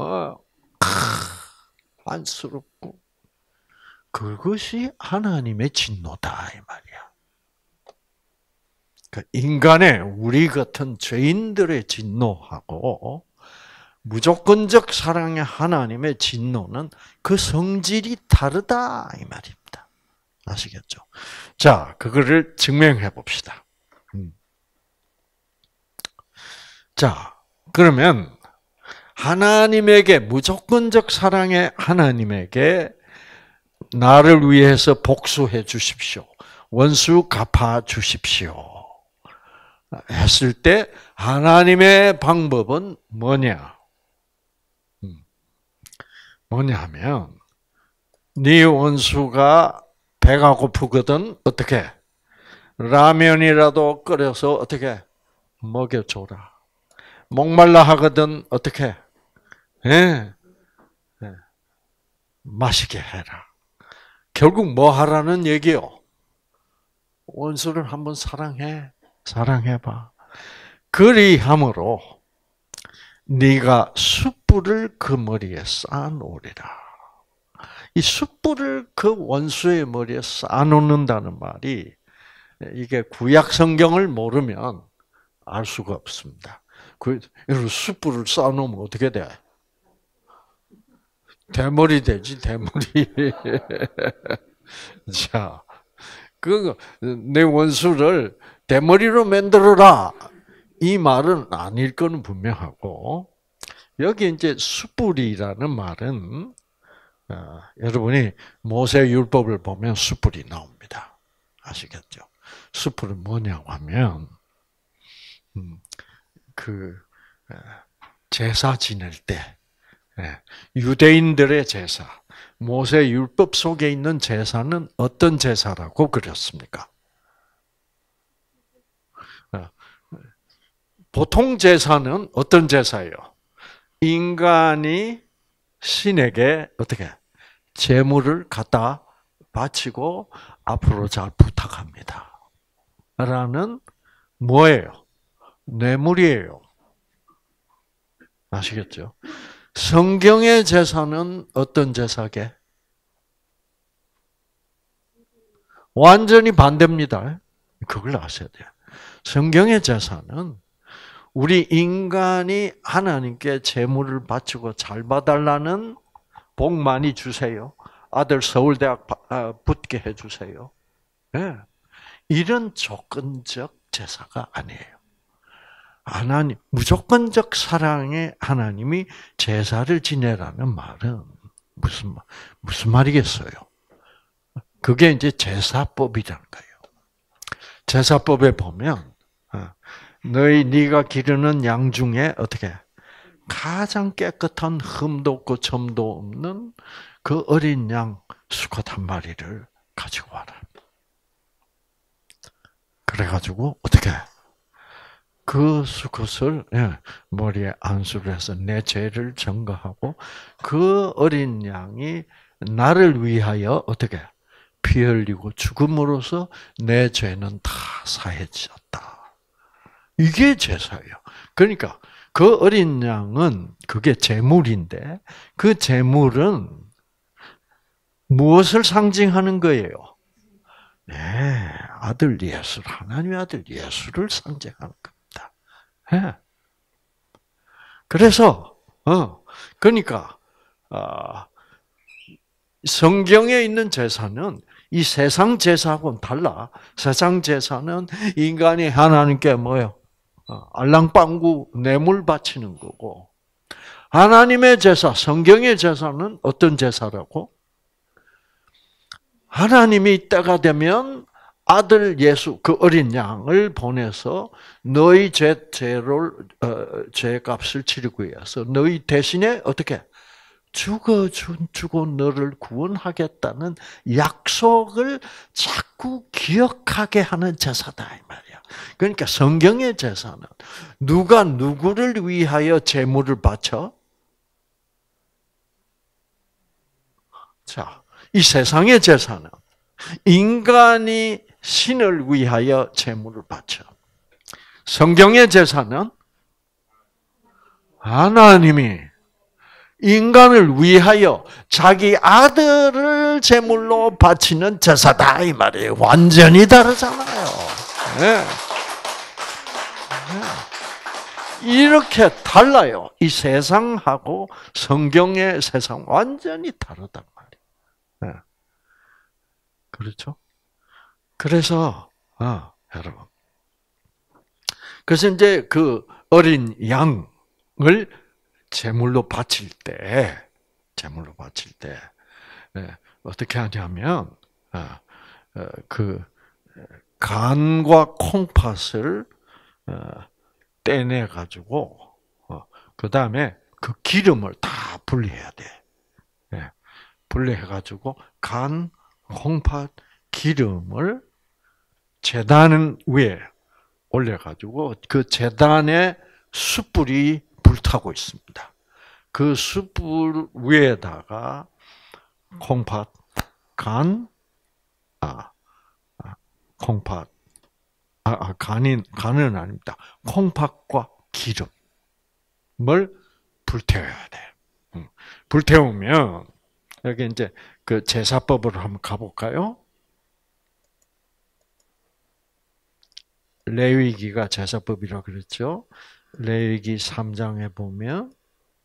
안쓰럽고 그것이 하나님의 진노다 이 말이야. 인간의 우리 같은 죄인들의 진노하고 무조건적 사랑의 하나님의 진노는 그 성질이 다르다 이 말입니다. 아시겠죠? 자, 그거를 증명해 봅시다. 자, 그러면 하나님에게 무조건적 사랑의 하나님에게 나를 위해서 복수해 주십시오. 원수 갚아 주십시오. 했을 때 하나님의 방법은 뭐냐? 뭐냐면 네 원수가 배가 고프거든 어떻게? 라면이라도 끓여서 어떻게? 먹여줘라. 목말라 하거든 어떻게? 예. 마시게 해라. 결국 뭐 하라는 얘기요? 원수를 한번 사랑해봐. 그리함으로 네가 숯불을 그 머리에 쌓아놓으리라. 이 숯불을 그 원수의 머리에 쌓아놓는다는 말이 이게 구약 성경을 모르면 알 수가 없습니다. 그 숯불을 쌓아놓으면 어떻게 돼? 대머리 되지, 대머리. 자, 내 원수를 대머리로 만들어라. 이 말은 아닐 거는 분명하고, 여기 이제 숯불이라는 말은, 여러분이 모세 율법을 보면 숯불이 나옵니다. 아시겠죠? 숯불은 뭐냐고 하면, 제사 지낼 때, 유대인들의 제사, 모세 율법 속에 있는 제사는 어떤 제사라고 그렸습니까? 보통 제사는 어떤 제사예요? 인간이 신에게 어떻게 제물을 갖다 바치고 앞으로 잘 부탁합니다. 라는 뭐예요? 뇌물이에요. 아시겠죠? 성경의 제사는 어떤 제사게? 완전히 반대입니다. 그걸 아셔야 돼요. 성경의 제사는 우리 인간이 하나님께 제물을 바치고 잘 봐달라는 복 많이 주세요. 아들 서울대학 붙게 해주세요. 네. 이런 조건적 제사가 아니에요. 하나님, 무조건적 사랑의 하나님이 제사를 지내라는 말은 무슨 말이겠어요? 그게 이제 제사법이라는 거예요. 제사법에 보면 네가 기르는 양 중에 어떻게 가장 깨끗한 흠도 없고 점도 없는 그 어린 양 수컷 한 마리를 가지고 와라. 그래가지고 어떻게 그 수컷을 머리에 안수를 해서 내 죄를 전가하고 그 어린 양이 나를 위하여 어떻게 피 흘리고 죽음으로써 내 죄는 다 사해졌다. 이게 제사예요. 그러니까 그 어린 양은 그게 제물인데 그 제물은 무엇을 상징하는 거예요? 네, 아들 예수, 하나님의 아들 예수를 상징하는 겁니다. 네. 그래서 그러니까 성경에 있는 제사는 이 세상 제사하고는 달라. 세상 제사는 인간이 하나님께 뭐요? 알랑방구 뇌물 바치는 거고, 하나님의 제사, 성경의 제사는 어떤 제사라고? 하나님이 때가 되면 아들 예수, 그 어린 양을 보내서 너희 죄값을 치르기 위해서 너희 대신에 어떻게? 죽어 너를 구원하겠다는 약속을 자꾸 기억하게 하는 제사다 이 말이야. 그러니까 성경의 제사는 누가 누구를 위하여 제물을 바쳐? 자, 이 세상의 제사는 인간이 신을 위하여 제물을 바쳐. 성경의 제사는 하나님이 인간을 위하여 자기 아들을 제물로 바치는 제사다 이 말이에요. 완전히 다르잖아요. 네. 네. 이렇게 달라요. 이 세상하고 성경의 세상 완전히 다르단 말이에요. 네. 그렇죠? 그래서 여러분, 그래서 이제 그 어린 양을 제물로 바칠 때 어떻게 하냐면 그 간과 콩팥을 떼내 가지고 그 다음에 그 기름을 다 분리해야 돼. 분리해 가지고 간, 콩팥, 기름을 제단 위에 올려 가지고 그 제단에 숯불이 불타고 있습니다. 그 숯불 위에다가 콩팥, 콩팥, 간은 아닙니다. 콩팥과 기름을 불태워야 돼. 불태우면 여기 이제 그 제사법으로 한번 가볼까요? 레위기가 제사법이라 그랬죠. 레위기 3장에 보면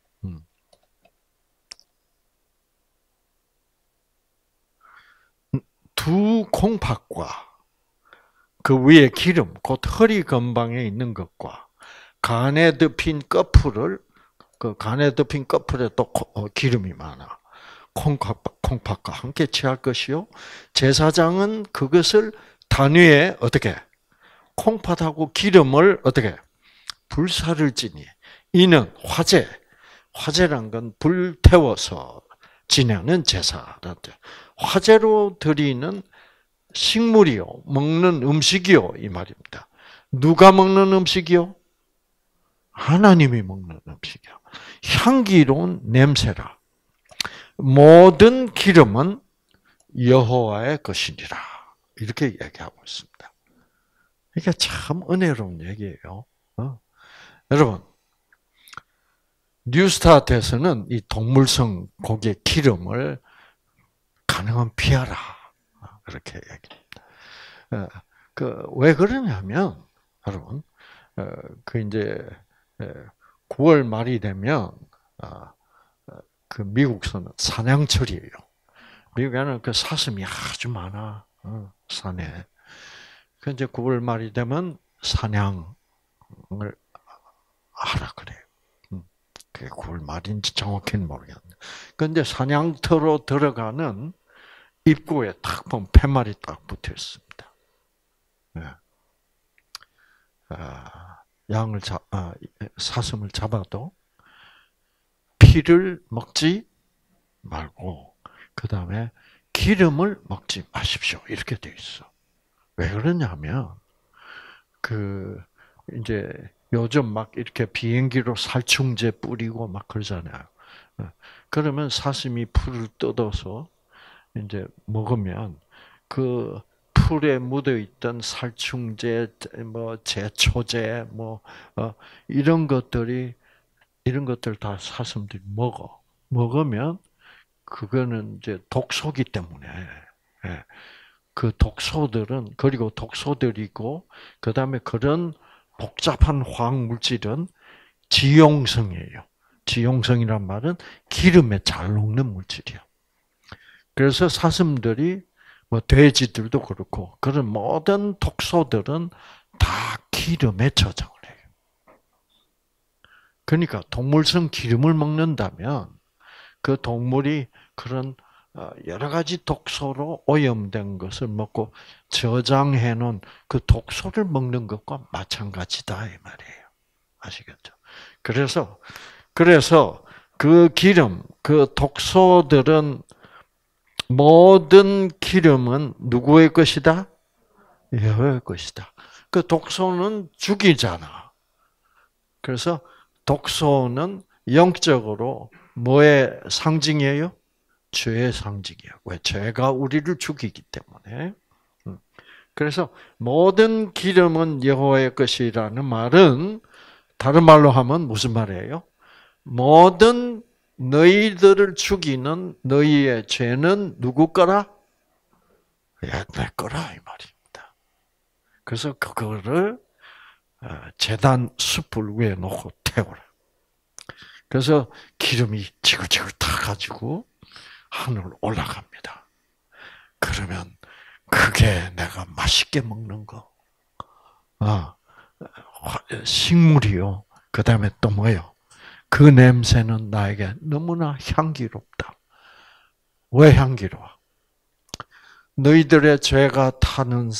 두 콩팥과 그 위에 기름, 곧 허리 근방에 있는 것과 간에 덮인 꺼풀을 그 간에 덮인 꺼풀에 또 기름이 많아. 콩팥과 함께 취할 것이요. 제사장은 그것을 단위에 어떻게 콩팥하고 기름을 어떻게 불사를 지니 이는 화제란 건 불태워서 지내는 제사라죠. 화제로 드리는 식물이요, 먹는 음식이요 이 말입니다. 누가 먹는 음식이요? 하나님이 먹는 음식이요. 향기로운 냄새라. 모든 기름은 여호와의 것이니라. 이렇게 얘기하고 있습니다. 이게 참 은혜로운 얘기예요. 여러분, 뉴스타트에서는 이 동물성 고기의 기름을 가능하면 피하라. 그렇게 얘기합니다. 왜 그러냐면, 여러분, 이제 9월 말이 되면, 그 미국서는 사냥철이에요. 미국에는 그 사슴이 아주 많아, 산에. 그 이제 9월 말이 되면 사냥을 하라 그래요. 그게 9월 말인지 정확히는 모르겠네. 근데 사냥터로 들어가는 입구에 딱 보면 팻말이 딱 붙어 있습니다. 사슴을 잡아도 피를 먹지 말고 그 다음에 기름을 먹지 마십시오. 이렇게 돼 있어. 왜 그러냐면 이제 요즘 막 이렇게 비행기로 살충제 뿌리고 막 그러잖아요. 그러면 사슴이 풀을 뜯어서 이제 먹으면 그 풀에 묻어 있던 살충제, 제초제, 이런 것들 다 사슴들이 먹으면 그거는 이제 독소기 때문에 그 독소들은 그리고 독소들이고 그 다음에 그런 복잡한 화학 물질은 지용성이에요. 지용성이란 말은 기름에 잘 녹는 물질이야. 그래서 사슴들이 돼지들도 그렇고 그런 모든 독소들은 다 기름에 저장을 해요. 그러니까 동물성 기름을 먹는다면 그 동물이 그런 여러 가지 독소로 오염된 것을 먹고 저장해 놓은 그 독소를 먹는 것과 마찬가지다 이 말이에요. 아시겠죠? 그래서 그 기름, 그 독소들은 모든 기름은 누구의 것이다? 여호와의 것이다. 그 독소는 죽이잖아. 그래서 독소는 영적으로 뭐의 상징이에요? 죄의 상징이에요. 왜? 죄가 우리를 죽이기 때문에. 그래서 모든 기름은 여호와의 것이라는 말은 다른 말로 하면 무슨 말이에요? 모든 너희들을 죽이는 너희의 죄는 누구 거라? 내 거라 이 말입니다. 그래서 그거를 제단 숯불 위에 놓고 태우라. 그래서 기름이 지글지글 타가지고 하늘로 올라갑니다. 그러면 그게 내가 맛있게 먹는 거. 식물이요. 그 다음에 또 뭐요? 그 냄새는 나에게 너무나 향기롭다. 왜 향기로워? 너희들의 죄가 타는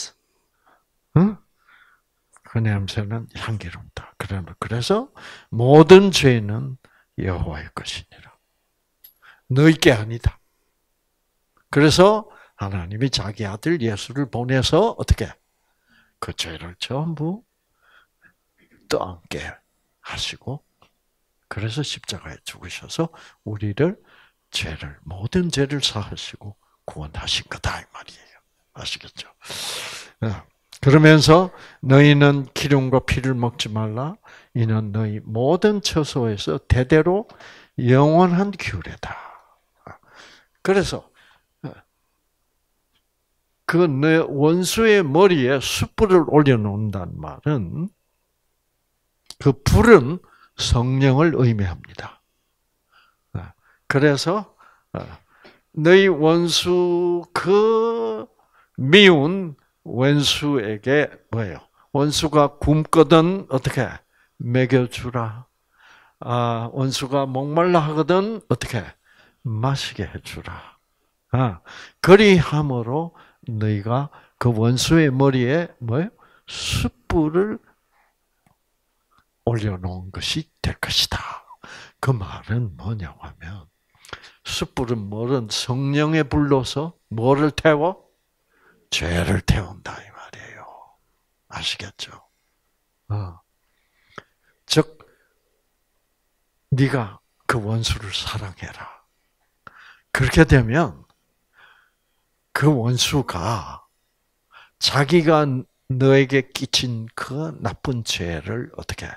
그 냄새는 향기롭다. 그래서 모든 죄는 여호와의 것이니라. 너희 게 아니다. 그래서 하나님이 자기 아들 예수를 보내서 어떻게 그 죄를 전부 떠안게 하시고 그래서 십자가에 죽으셔서 우리를 모든 죄를 사하시고 구원하신 거다 이 말이에요. 아시겠죠? 그러면서 너희는 기름과 피를 먹지 말라. 이는 너희 모든 처소에서 대대로 영원한 규례다. 그래서 그 내 원수의 머리에 숯불을 올려놓는다는 말은 그 불은 성령을 의미합니다. 그래서 너희 원수 그 미운 원수에게 뭐예요? 원수가 굶거든 어떻게 먹여주라. 원수가 목말라 하거든 어떻게 마시게 해주라. 그리함으로 너희가 그 원수의 머리에 뭐예요? 숯불을 올려놓은 것이 될 것이다. 그 말은 뭐냐고 하면 숯불은 뭐는 성령의 불로서 뭐를 태워? 죄를 태운다 이 말이에요. 아시겠죠? 즉 네가 그 원수를 사랑해라. 그렇게 되면 그 원수가 자기가 너에게 끼친 그 나쁜 죄를 어떻게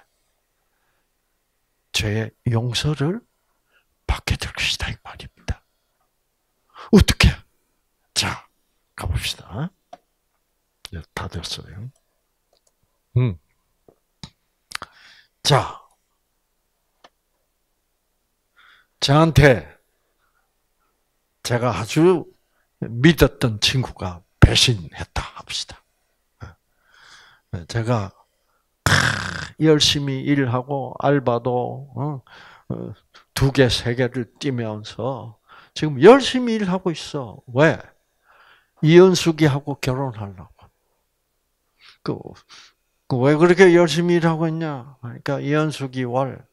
죄의 용서를 받게 될 것이다 이 말입니다. 어떻게? 자, 가봅시다. 다 됐어요. 자, 저한테 제가 아주 믿었던 친구가 배신했다 합시다. 제가 열심히 일하고 알바도 2개, 3개를 뛰면서 지금 열심히 일하고 있어. 왜? 이현숙이하고 결혼하려고. 왜 그렇게 열심히 일하고 있냐? 그러니까 이현숙이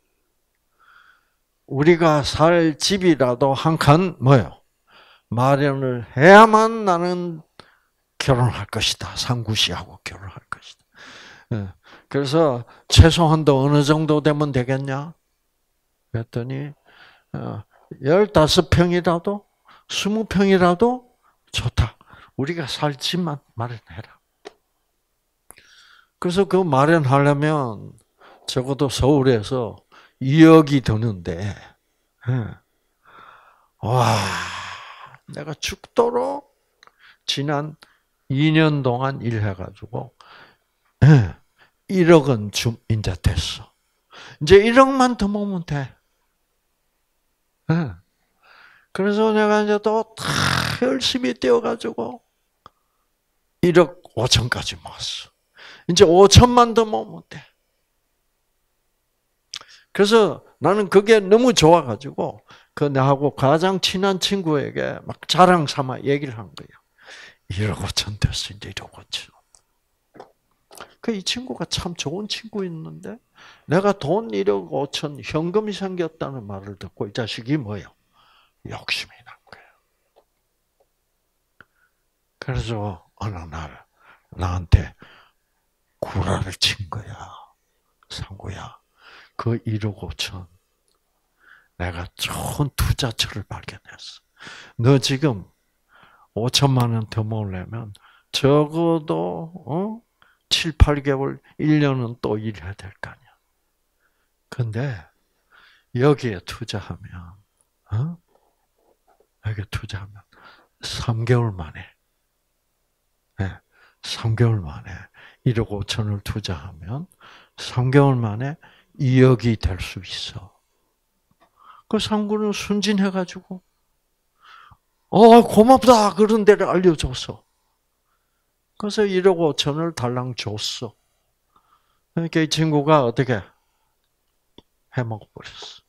우리가 살 집이라도 한 칸 뭐요? 마련을 해야만 나는 결혼할 것이다. 상구 씨하고 결혼할 것이다. 그래서 최소한도 어느 정도 되면 되겠냐? 그랬더니 15평이라도 20평이라도 좋다. 우리가 살 집만 마련해라. 그래서 그 마련하려면 적어도 서울에서 2억이 드는데 와, 내가 죽도록 지난 2년 동안 일해가지고 1억은 이제 됐어. 이제 1억만 더 모으면 돼. 그래서 내가 이제 또 다 열심히 뛰어가지고 1억 5천까지 모았어. 이제 5천만 더 모으면 돼. 그래서 나는 그게 너무 좋아가지고 그 나하고 가장 친한 친구에게 막 자랑 삼아 얘기를 한 거예요. 1억 5천 됐어. 이제 1억 5천. 그 이 친구가 참 좋은 친구였는데 내가 돈 1억 5천 현금이 생겼다는 말을 듣고 이 자식이 뭐예요? 욕심이 난 거예요. 그래서 어느 날 나한테 구라를 친 거야. 상구야, 그 1억 5천 내가 좋은 투자처를 발견했어. 너 지금 5천만 원 더 모으려면 적어도 7, 8개월, 1년은 또 일해야 될 거 아니야. 근데 여기에 투자하면 여기에 투자하면 3개월 만에 3개월 만에 1억 5천을 투자하면 3개월 만에 2억이 될 수 있어. 그 상구는 순진해가지고 고맙다 그런 데를 알려줬어. 그래서 1억 5천을 달랑 줬어. 그러니까 이 친구가 어떻게 해먹어버렸어.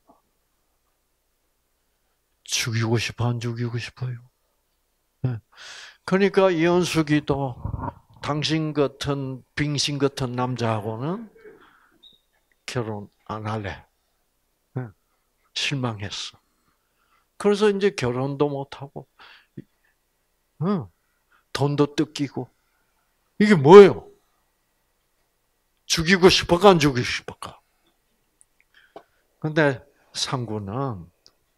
죽이고 싶어, 안 죽이고 싶어요? 그러니까 이현숙이도 당신 같은 빙신 같은 남자하고는 결혼 안 할래. 실망했어. 그래서 이제 결혼도 못하고, 돈도 뜯기고. 이게 뭐예요? 죽이고 싶어가, 안 죽이고 싶어가? 근데 상구는,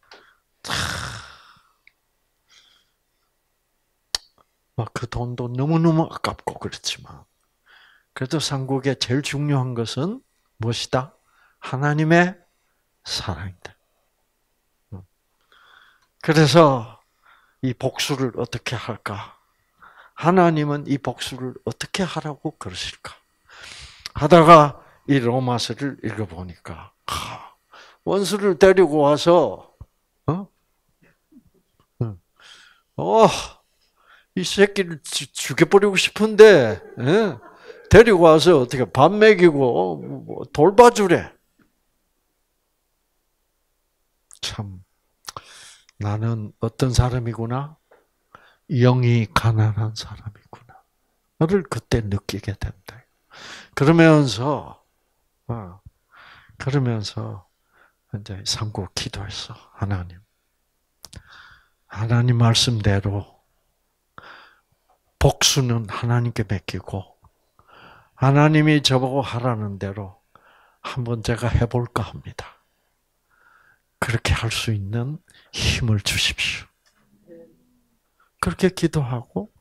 막 그 돈도 너무너무 아깝고 그렇지만, 그래도 상구에게 제일 중요한 것은 무엇이다? 하나님의 사랑이다. 그래서 이 복수를 어떻게 할까? 하나님은 이 복수를 어떻게 하라고 그러실까? 하다가 이 로마서를 읽어보니까 원수를 데리고 와서 이 새끼를 죽여버리고 싶은데 데리고 와서 어떻게 밥 먹이고 돌봐주래. 참 나는 어떤 사람이구나? 영이 가난한 사람이구나. 를 그때 느끼게 된다. 그러면서 이제 상고 기도했어. 하나님 말씀대로 복수는 하나님께 맡기고 하나님이 저보고 하라는 대로 한번 제가 해볼까 합니다. 그렇게 할 수 있는 힘을 주십시오. 그렇게 기도하고,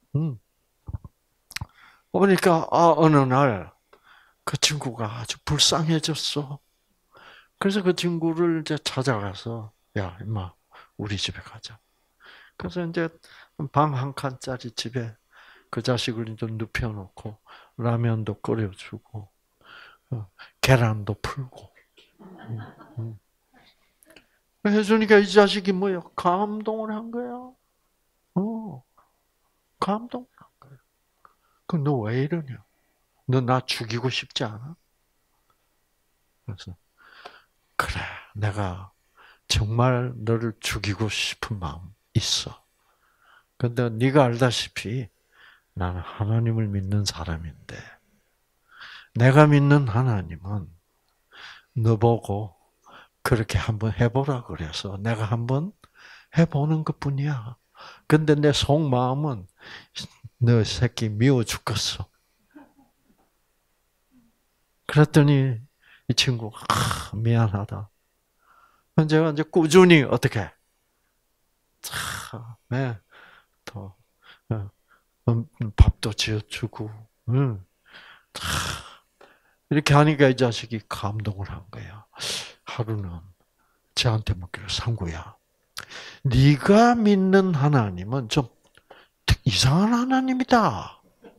보니까, 어느 날, 그 친구가 아주 불쌍해졌어. 그래서 그 친구를 이제 찾아가서, 야, 임마, 우리 집에 가자. 그래서 이제 방 한 칸짜리 집에 그 자식을 이제 눕혀놓고, 라면도 끓여주고, 계란도 풀고, 해주니까 이 자식이 뭐야? 감동을 한 거야. 감동을 한 거야. 그럼 너 왜 이러냐? 너 나 죽이고 싶지 않아? 그래서 그래, 내가 정말 너를 죽이고 싶은 마음 있어. 근데 네가 알다시피 나는 하나님을 믿는 사람인데 내가 믿는 하나님은 너 보고 그렇게 한번 해보라 그래서 내가 한번 해보는 것뿐이야. 근데 내 속마음은 너 새끼 미워 죽겠어. 그랬더니 이 친구가 미안하다. 제가 이제 꾸준히 어떻게 더 밥도 지어주고 이렇게 하니까 이 자식이 감동을 한 거야. 하루는 저한테 묻기를 상구야. 네가 믿는 하나님은 좀 이상한 하나님이다.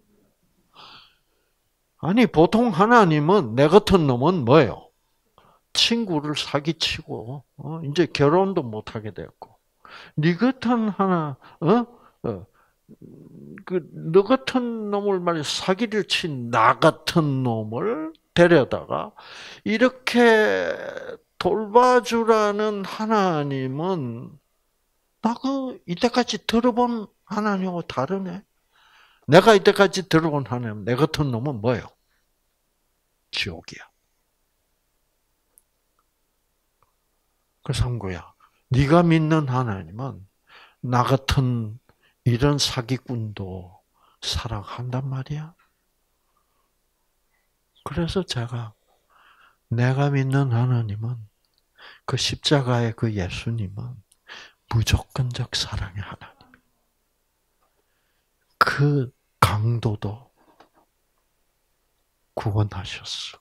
아니 보통 하나님은 내 같은 놈은 뭐예요? 친구를 사기치고 이제 결혼도 못 하게 됐고 네 같은 너 같은 놈을 말이야 사기를 친 나 같은 놈을 데려다가 이렇게 돌봐주라는 하나님은 나 이때까지 들어본 하나님하고 다르네. 내가 이때까지 들어온 하나님, 내 같은 놈은 뭐예요? 지옥이야. 그래서 상구야, 네가 믿는 하나님은 나 같은 이런 사기꾼도 사랑한단 말이야. 그래서 내가 믿는 하나님은, 그 십자가의 그 예수님은 무조건적 사랑의 하나님. 그 강도도 구원하셨어.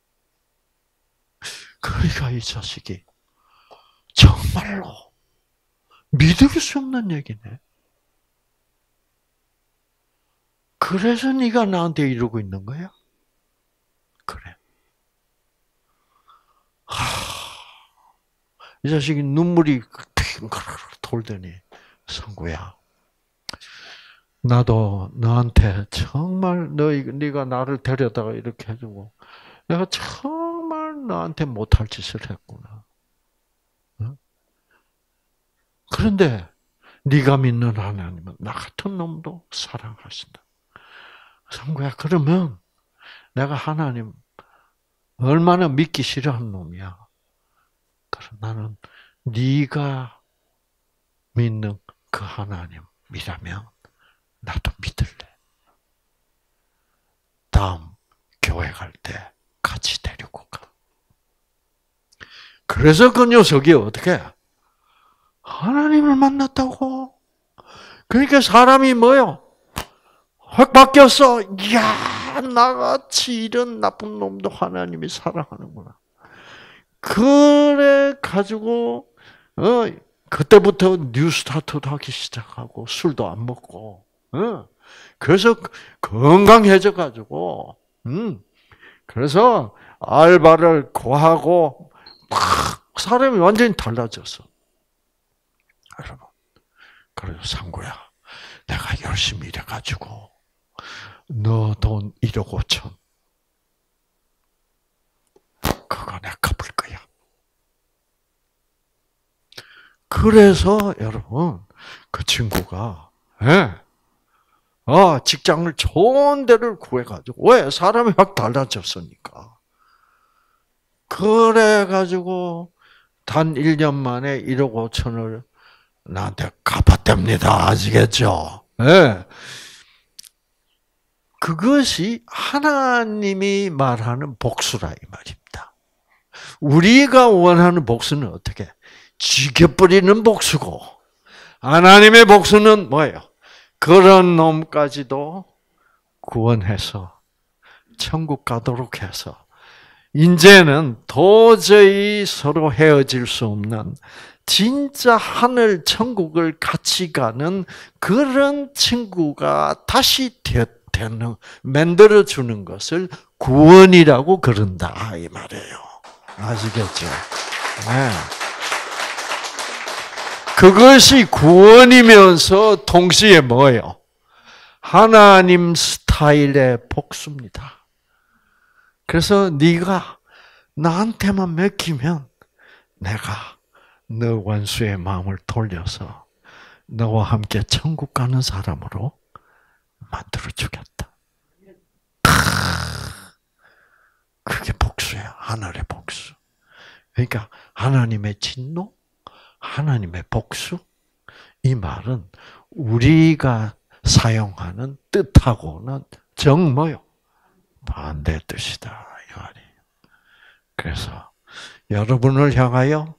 그러니까 이 자식이 정말로 믿을 수 없는 얘기네. 그래서 네가 나한테 이러고 있는 거야? 그래. 이 자식이 눈물이 돌더니, 상구야, 나도 너한테 정말 네가 나를 데려다가 이렇게 해주고 내가 정말 너한테 못할 짓을 했구나. 그런데 네가 믿는 하나님은 나 같은 놈도 사랑하신다. 상구야, 그러면 내가 하나님 얼마나 믿기 싫어하는 놈이야. 그래서 나는 네가 믿는 그 하나님이라면 나도 믿을래. 다음 교회 갈 때 같이 데리고 가. 그래서 그 녀석이 어떻게 하나님을 만났다고? 그러니까 사람이 뭐요? 확 바뀌었어. 이야, 나같이 이런 나쁜 놈도 하나님이 사랑하는구나. 그래 가지고 그때부터 뉴스타트도 하기 시작하고 술도 안 먹고, 그래서 건강해져 가지고, 그래서 알바를 구하고 막 사람이 완전히 달라졌어. 여러분, 그래서 상구야, 내가 열심히 일해 가지고 너 돈 1억 5천 그거 내가 갚을 거야. 그래서 여러분, 그 친구가 직장을 좋은 데를 구해가지고, 왜? 사람이 확 달라졌으니까. 그래가지고 단 1년 만에 1억 5천을 나한테 갚았답니다. 아시겠죠? 네. 그것이 하나님이 말하는 복수라 이 말입니다. 우리가 원하는 복수는 어떻게? 죽여버리는 복수고, 하나님의 복수는 뭐예요? 그런 놈까지도 구원해서 천국 가도록 해서 이제는 도저히 서로 헤어질 수 없는 진짜 하늘 천국을 같이 가는 그런 친구가 다시 만들어주는 것을 구원이라고 그런다 이 말이에요. 아시겠죠? 네. 그것이 구원이면서 동시에 뭐예요? 하나님 스타일의 복수입니다. 그래서 네가 나한테만 맡기면 내가 너 원수의 마음을 돌려서 너와 함께 천국 가는 사람으로 만들어주겠다. 그게 복수야. 하늘의 복수. 그러니까 하나님의 진노, 하나님의 복수, 이 말은 우리가 사용하는 뜻하고는 정뭐요? 반대 뜻이다. 이 말이에요. 그래서 여러분을 향하여,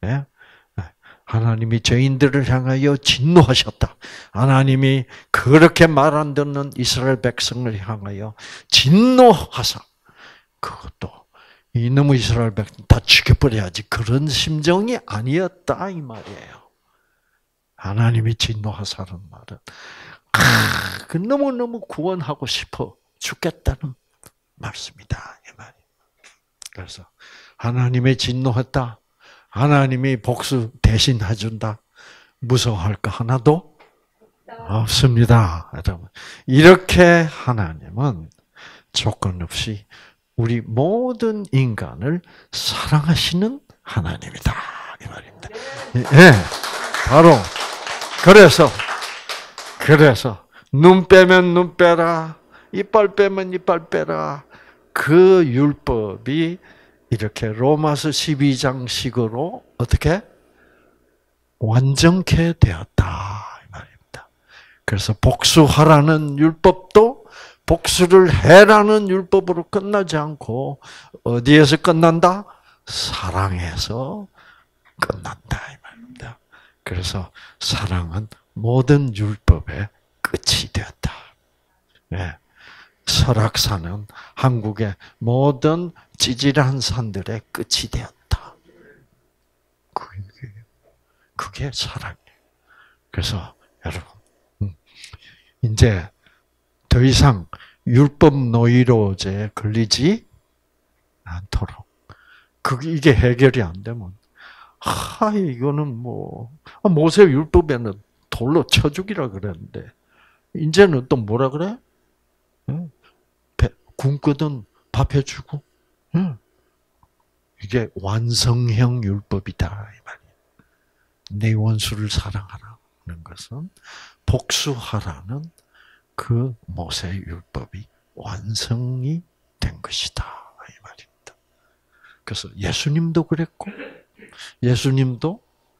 하나님이 죄인들을 향하여 진노하셨다. 하나님이 그렇게 말 안 듣는 이스라엘 백성을 향하여 진노하사, 그것도 이놈의 이스라엘 백성 다 죽여버려야지, 그런 심정이 아니었다 이 말이에요. 하나님이 진노하사는 말은 그 너무너무 구원하고 싶어 죽겠다는 말씀이다 이 말이에요. 그래서 하나님의 진노했다, 하나님이 복수 대신 해준다, 무서워할 거 하나도 없습니다. 여러분, 이렇게 하나님은 조건 없이 우리 모든 인간을 사랑하시는 하나님이다 이 말입니다. 바로 그래서 눈 빼면 눈 빼라. 이빨 빼면 이빨 빼라. 그 율법이 이렇게 로마서 12장식으로 어떻게 완전케 되었다 이 말입니다. 그래서 복수하라는 율법도 복수를 해라는 율법으로 끝나지 않고 어디에서 끝난다? 사랑에서 끝난다 이 말입니다. 그래서 사랑은 모든 율법의 끝이 되었다. 네. 설악산은 한국의 모든 찌질한 산들의 끝이 되었다. 그게 사랑이에요. 그래서 여러분, 이제 더 이상 율법 노이로제에 걸리지 않도록. 이게 해결이 안 되면, 이거는 모세 율법에는 돌로 쳐 죽이라 그랬는데, 이제는 또 뭐라 그래? 굶거든 밥 해주고. 이게 완성형 율법이다 이 말이에요. 내 원수를 사랑하라는 것은 복수하라는 그 모세 율법이 완성이 된 것이다 이 말입니다. 그래서 예수님도 그랬고, 예수님도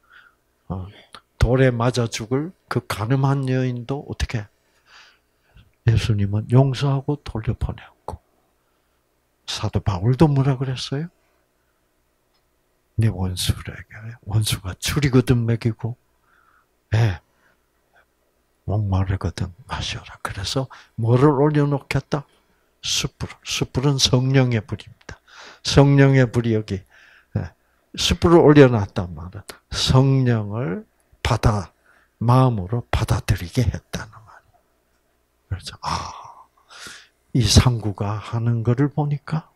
돌에 맞아 죽을 그 가늠한 여인도 어떻게? 예수님은 용서하고 돌려보냈고, 사도 바울도 뭐라 그랬어요? 네 원수가 줄이거든 먹이고, 목마르거든 마셔라. 그래서 뭐를 올려놓겠다? 숯불은 성령의 불입니다. 성령의 불이 여기 숯불을 올려놨단 말은 성령을 마음으로 받아들이게 했다는 말이에요. 그래서 이 상구가 하는 것을 보니까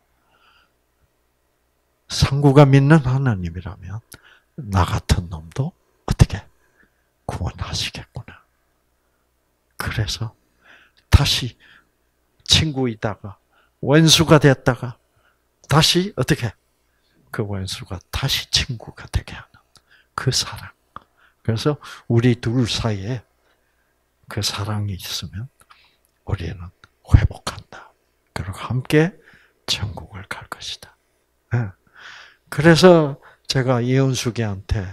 상구가 믿는 하나님이라면 나 같은 놈도 어떻게 구원하시겠구나. 그래서 다시 친구이다가 원수가 됐다가 다시 어떻게 그 원수가 다시 친구가 되게 하는 그 사랑. 그래서 우리 둘 사이에 그 사랑이 있으면 우리는 회복한다. 그리고 함께 천국을 갈 것이다. 그래서 제가 이현숙이한테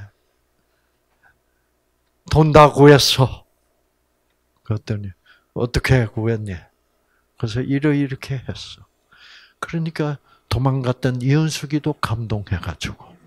돈 다 구했어. 그랬더니 어떻게 구했니? 그래서 이렇게 했어. 그러니까 도망갔던 이현숙이도 감동해가지고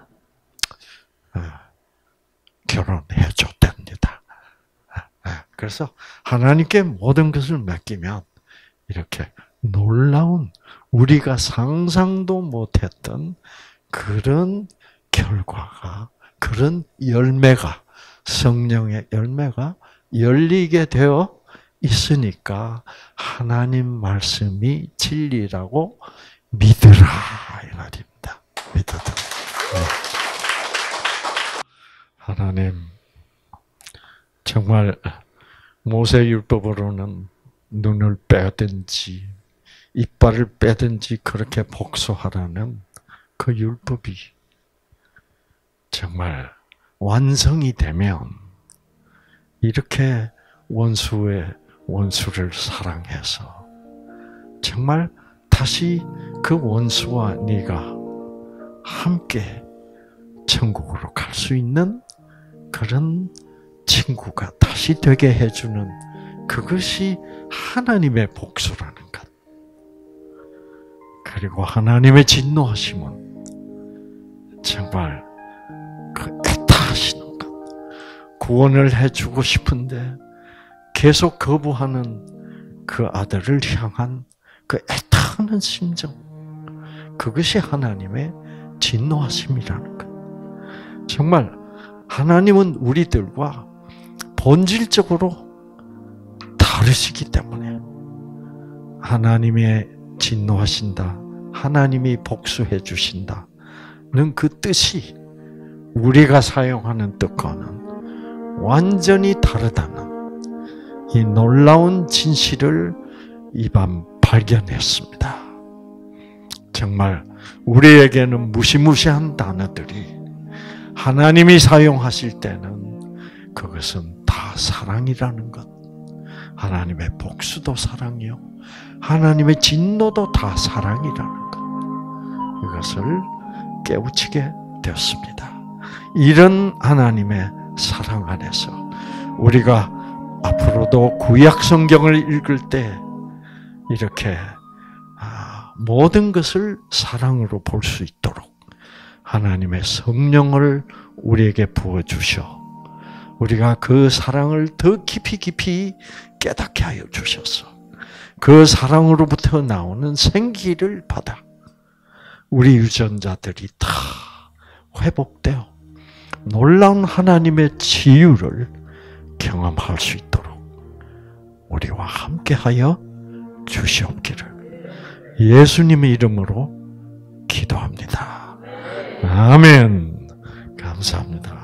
결혼해 줬답니다. 그래서 하나님께 모든 것을 맡기면 이렇게 놀라운 우리가 상상도 못했던 그런 결과가, 그런 열매가, 성령의 열매가 열리게 되어 있으니까 하나님 말씀이 진리라고 믿으라 이 말입니다. 믿어도. 하나님 정말 모세율법으로는 눈을 빼든지 이빨을 빼든지 그렇게 복수하라는 그 율법이 정말 완성이 되면 이렇게 원수를 사랑해서 정말 다시 그 원수와 네가 함께 천국으로 갈 수 있는 그런 친구가 다시 되게 해주는 그것이 하나님의 복수라는 것. 그리고 하나님의 진노하심은 정말 그 애타하시는 것. 구원을 해주고 싶은데 계속 거부하는 그 아들을 향한 그 애타하는 심정. 그것이 하나님의 진노하심이라는 것. 정말 하나님은 우리들과 본질적으로 다르시기 때문에 하나님의 진노하신다, 하나님이 복수해 주신다는 그 뜻이 우리가 사용하는 뜻과는 완전히 다르다는 이 놀라운 진실을 이 밤 발견했습니다. 정말 우리에게는 무시무시한 단어들이 하나님이 사용하실 때는 그것은 다 사랑이라는 것. 하나님의 복수도 사랑이요. 하나님의 진노도 다 사랑이라는 것. 이것을 깨우치게 되었습니다. 이런 하나님의 사랑 안에서 우리가 앞으로도 구약 성경을 읽을 때 이렇게 모든 것을 사랑으로 볼 수 있도록 하나님의 성령을 우리에게 부어주셔 우리가 그 사랑을 더 깊이 깨닫게 하여 주셔서 그 사랑으로부터 나오는 생기를 받아 우리 유전자들이 다 회복되어 놀라운 하나님의 치유를 경험할 수 있도록 우리와 함께하여 주시옵기를 예수님의 이름으로 기도합니다. 아멘. 감사합니다.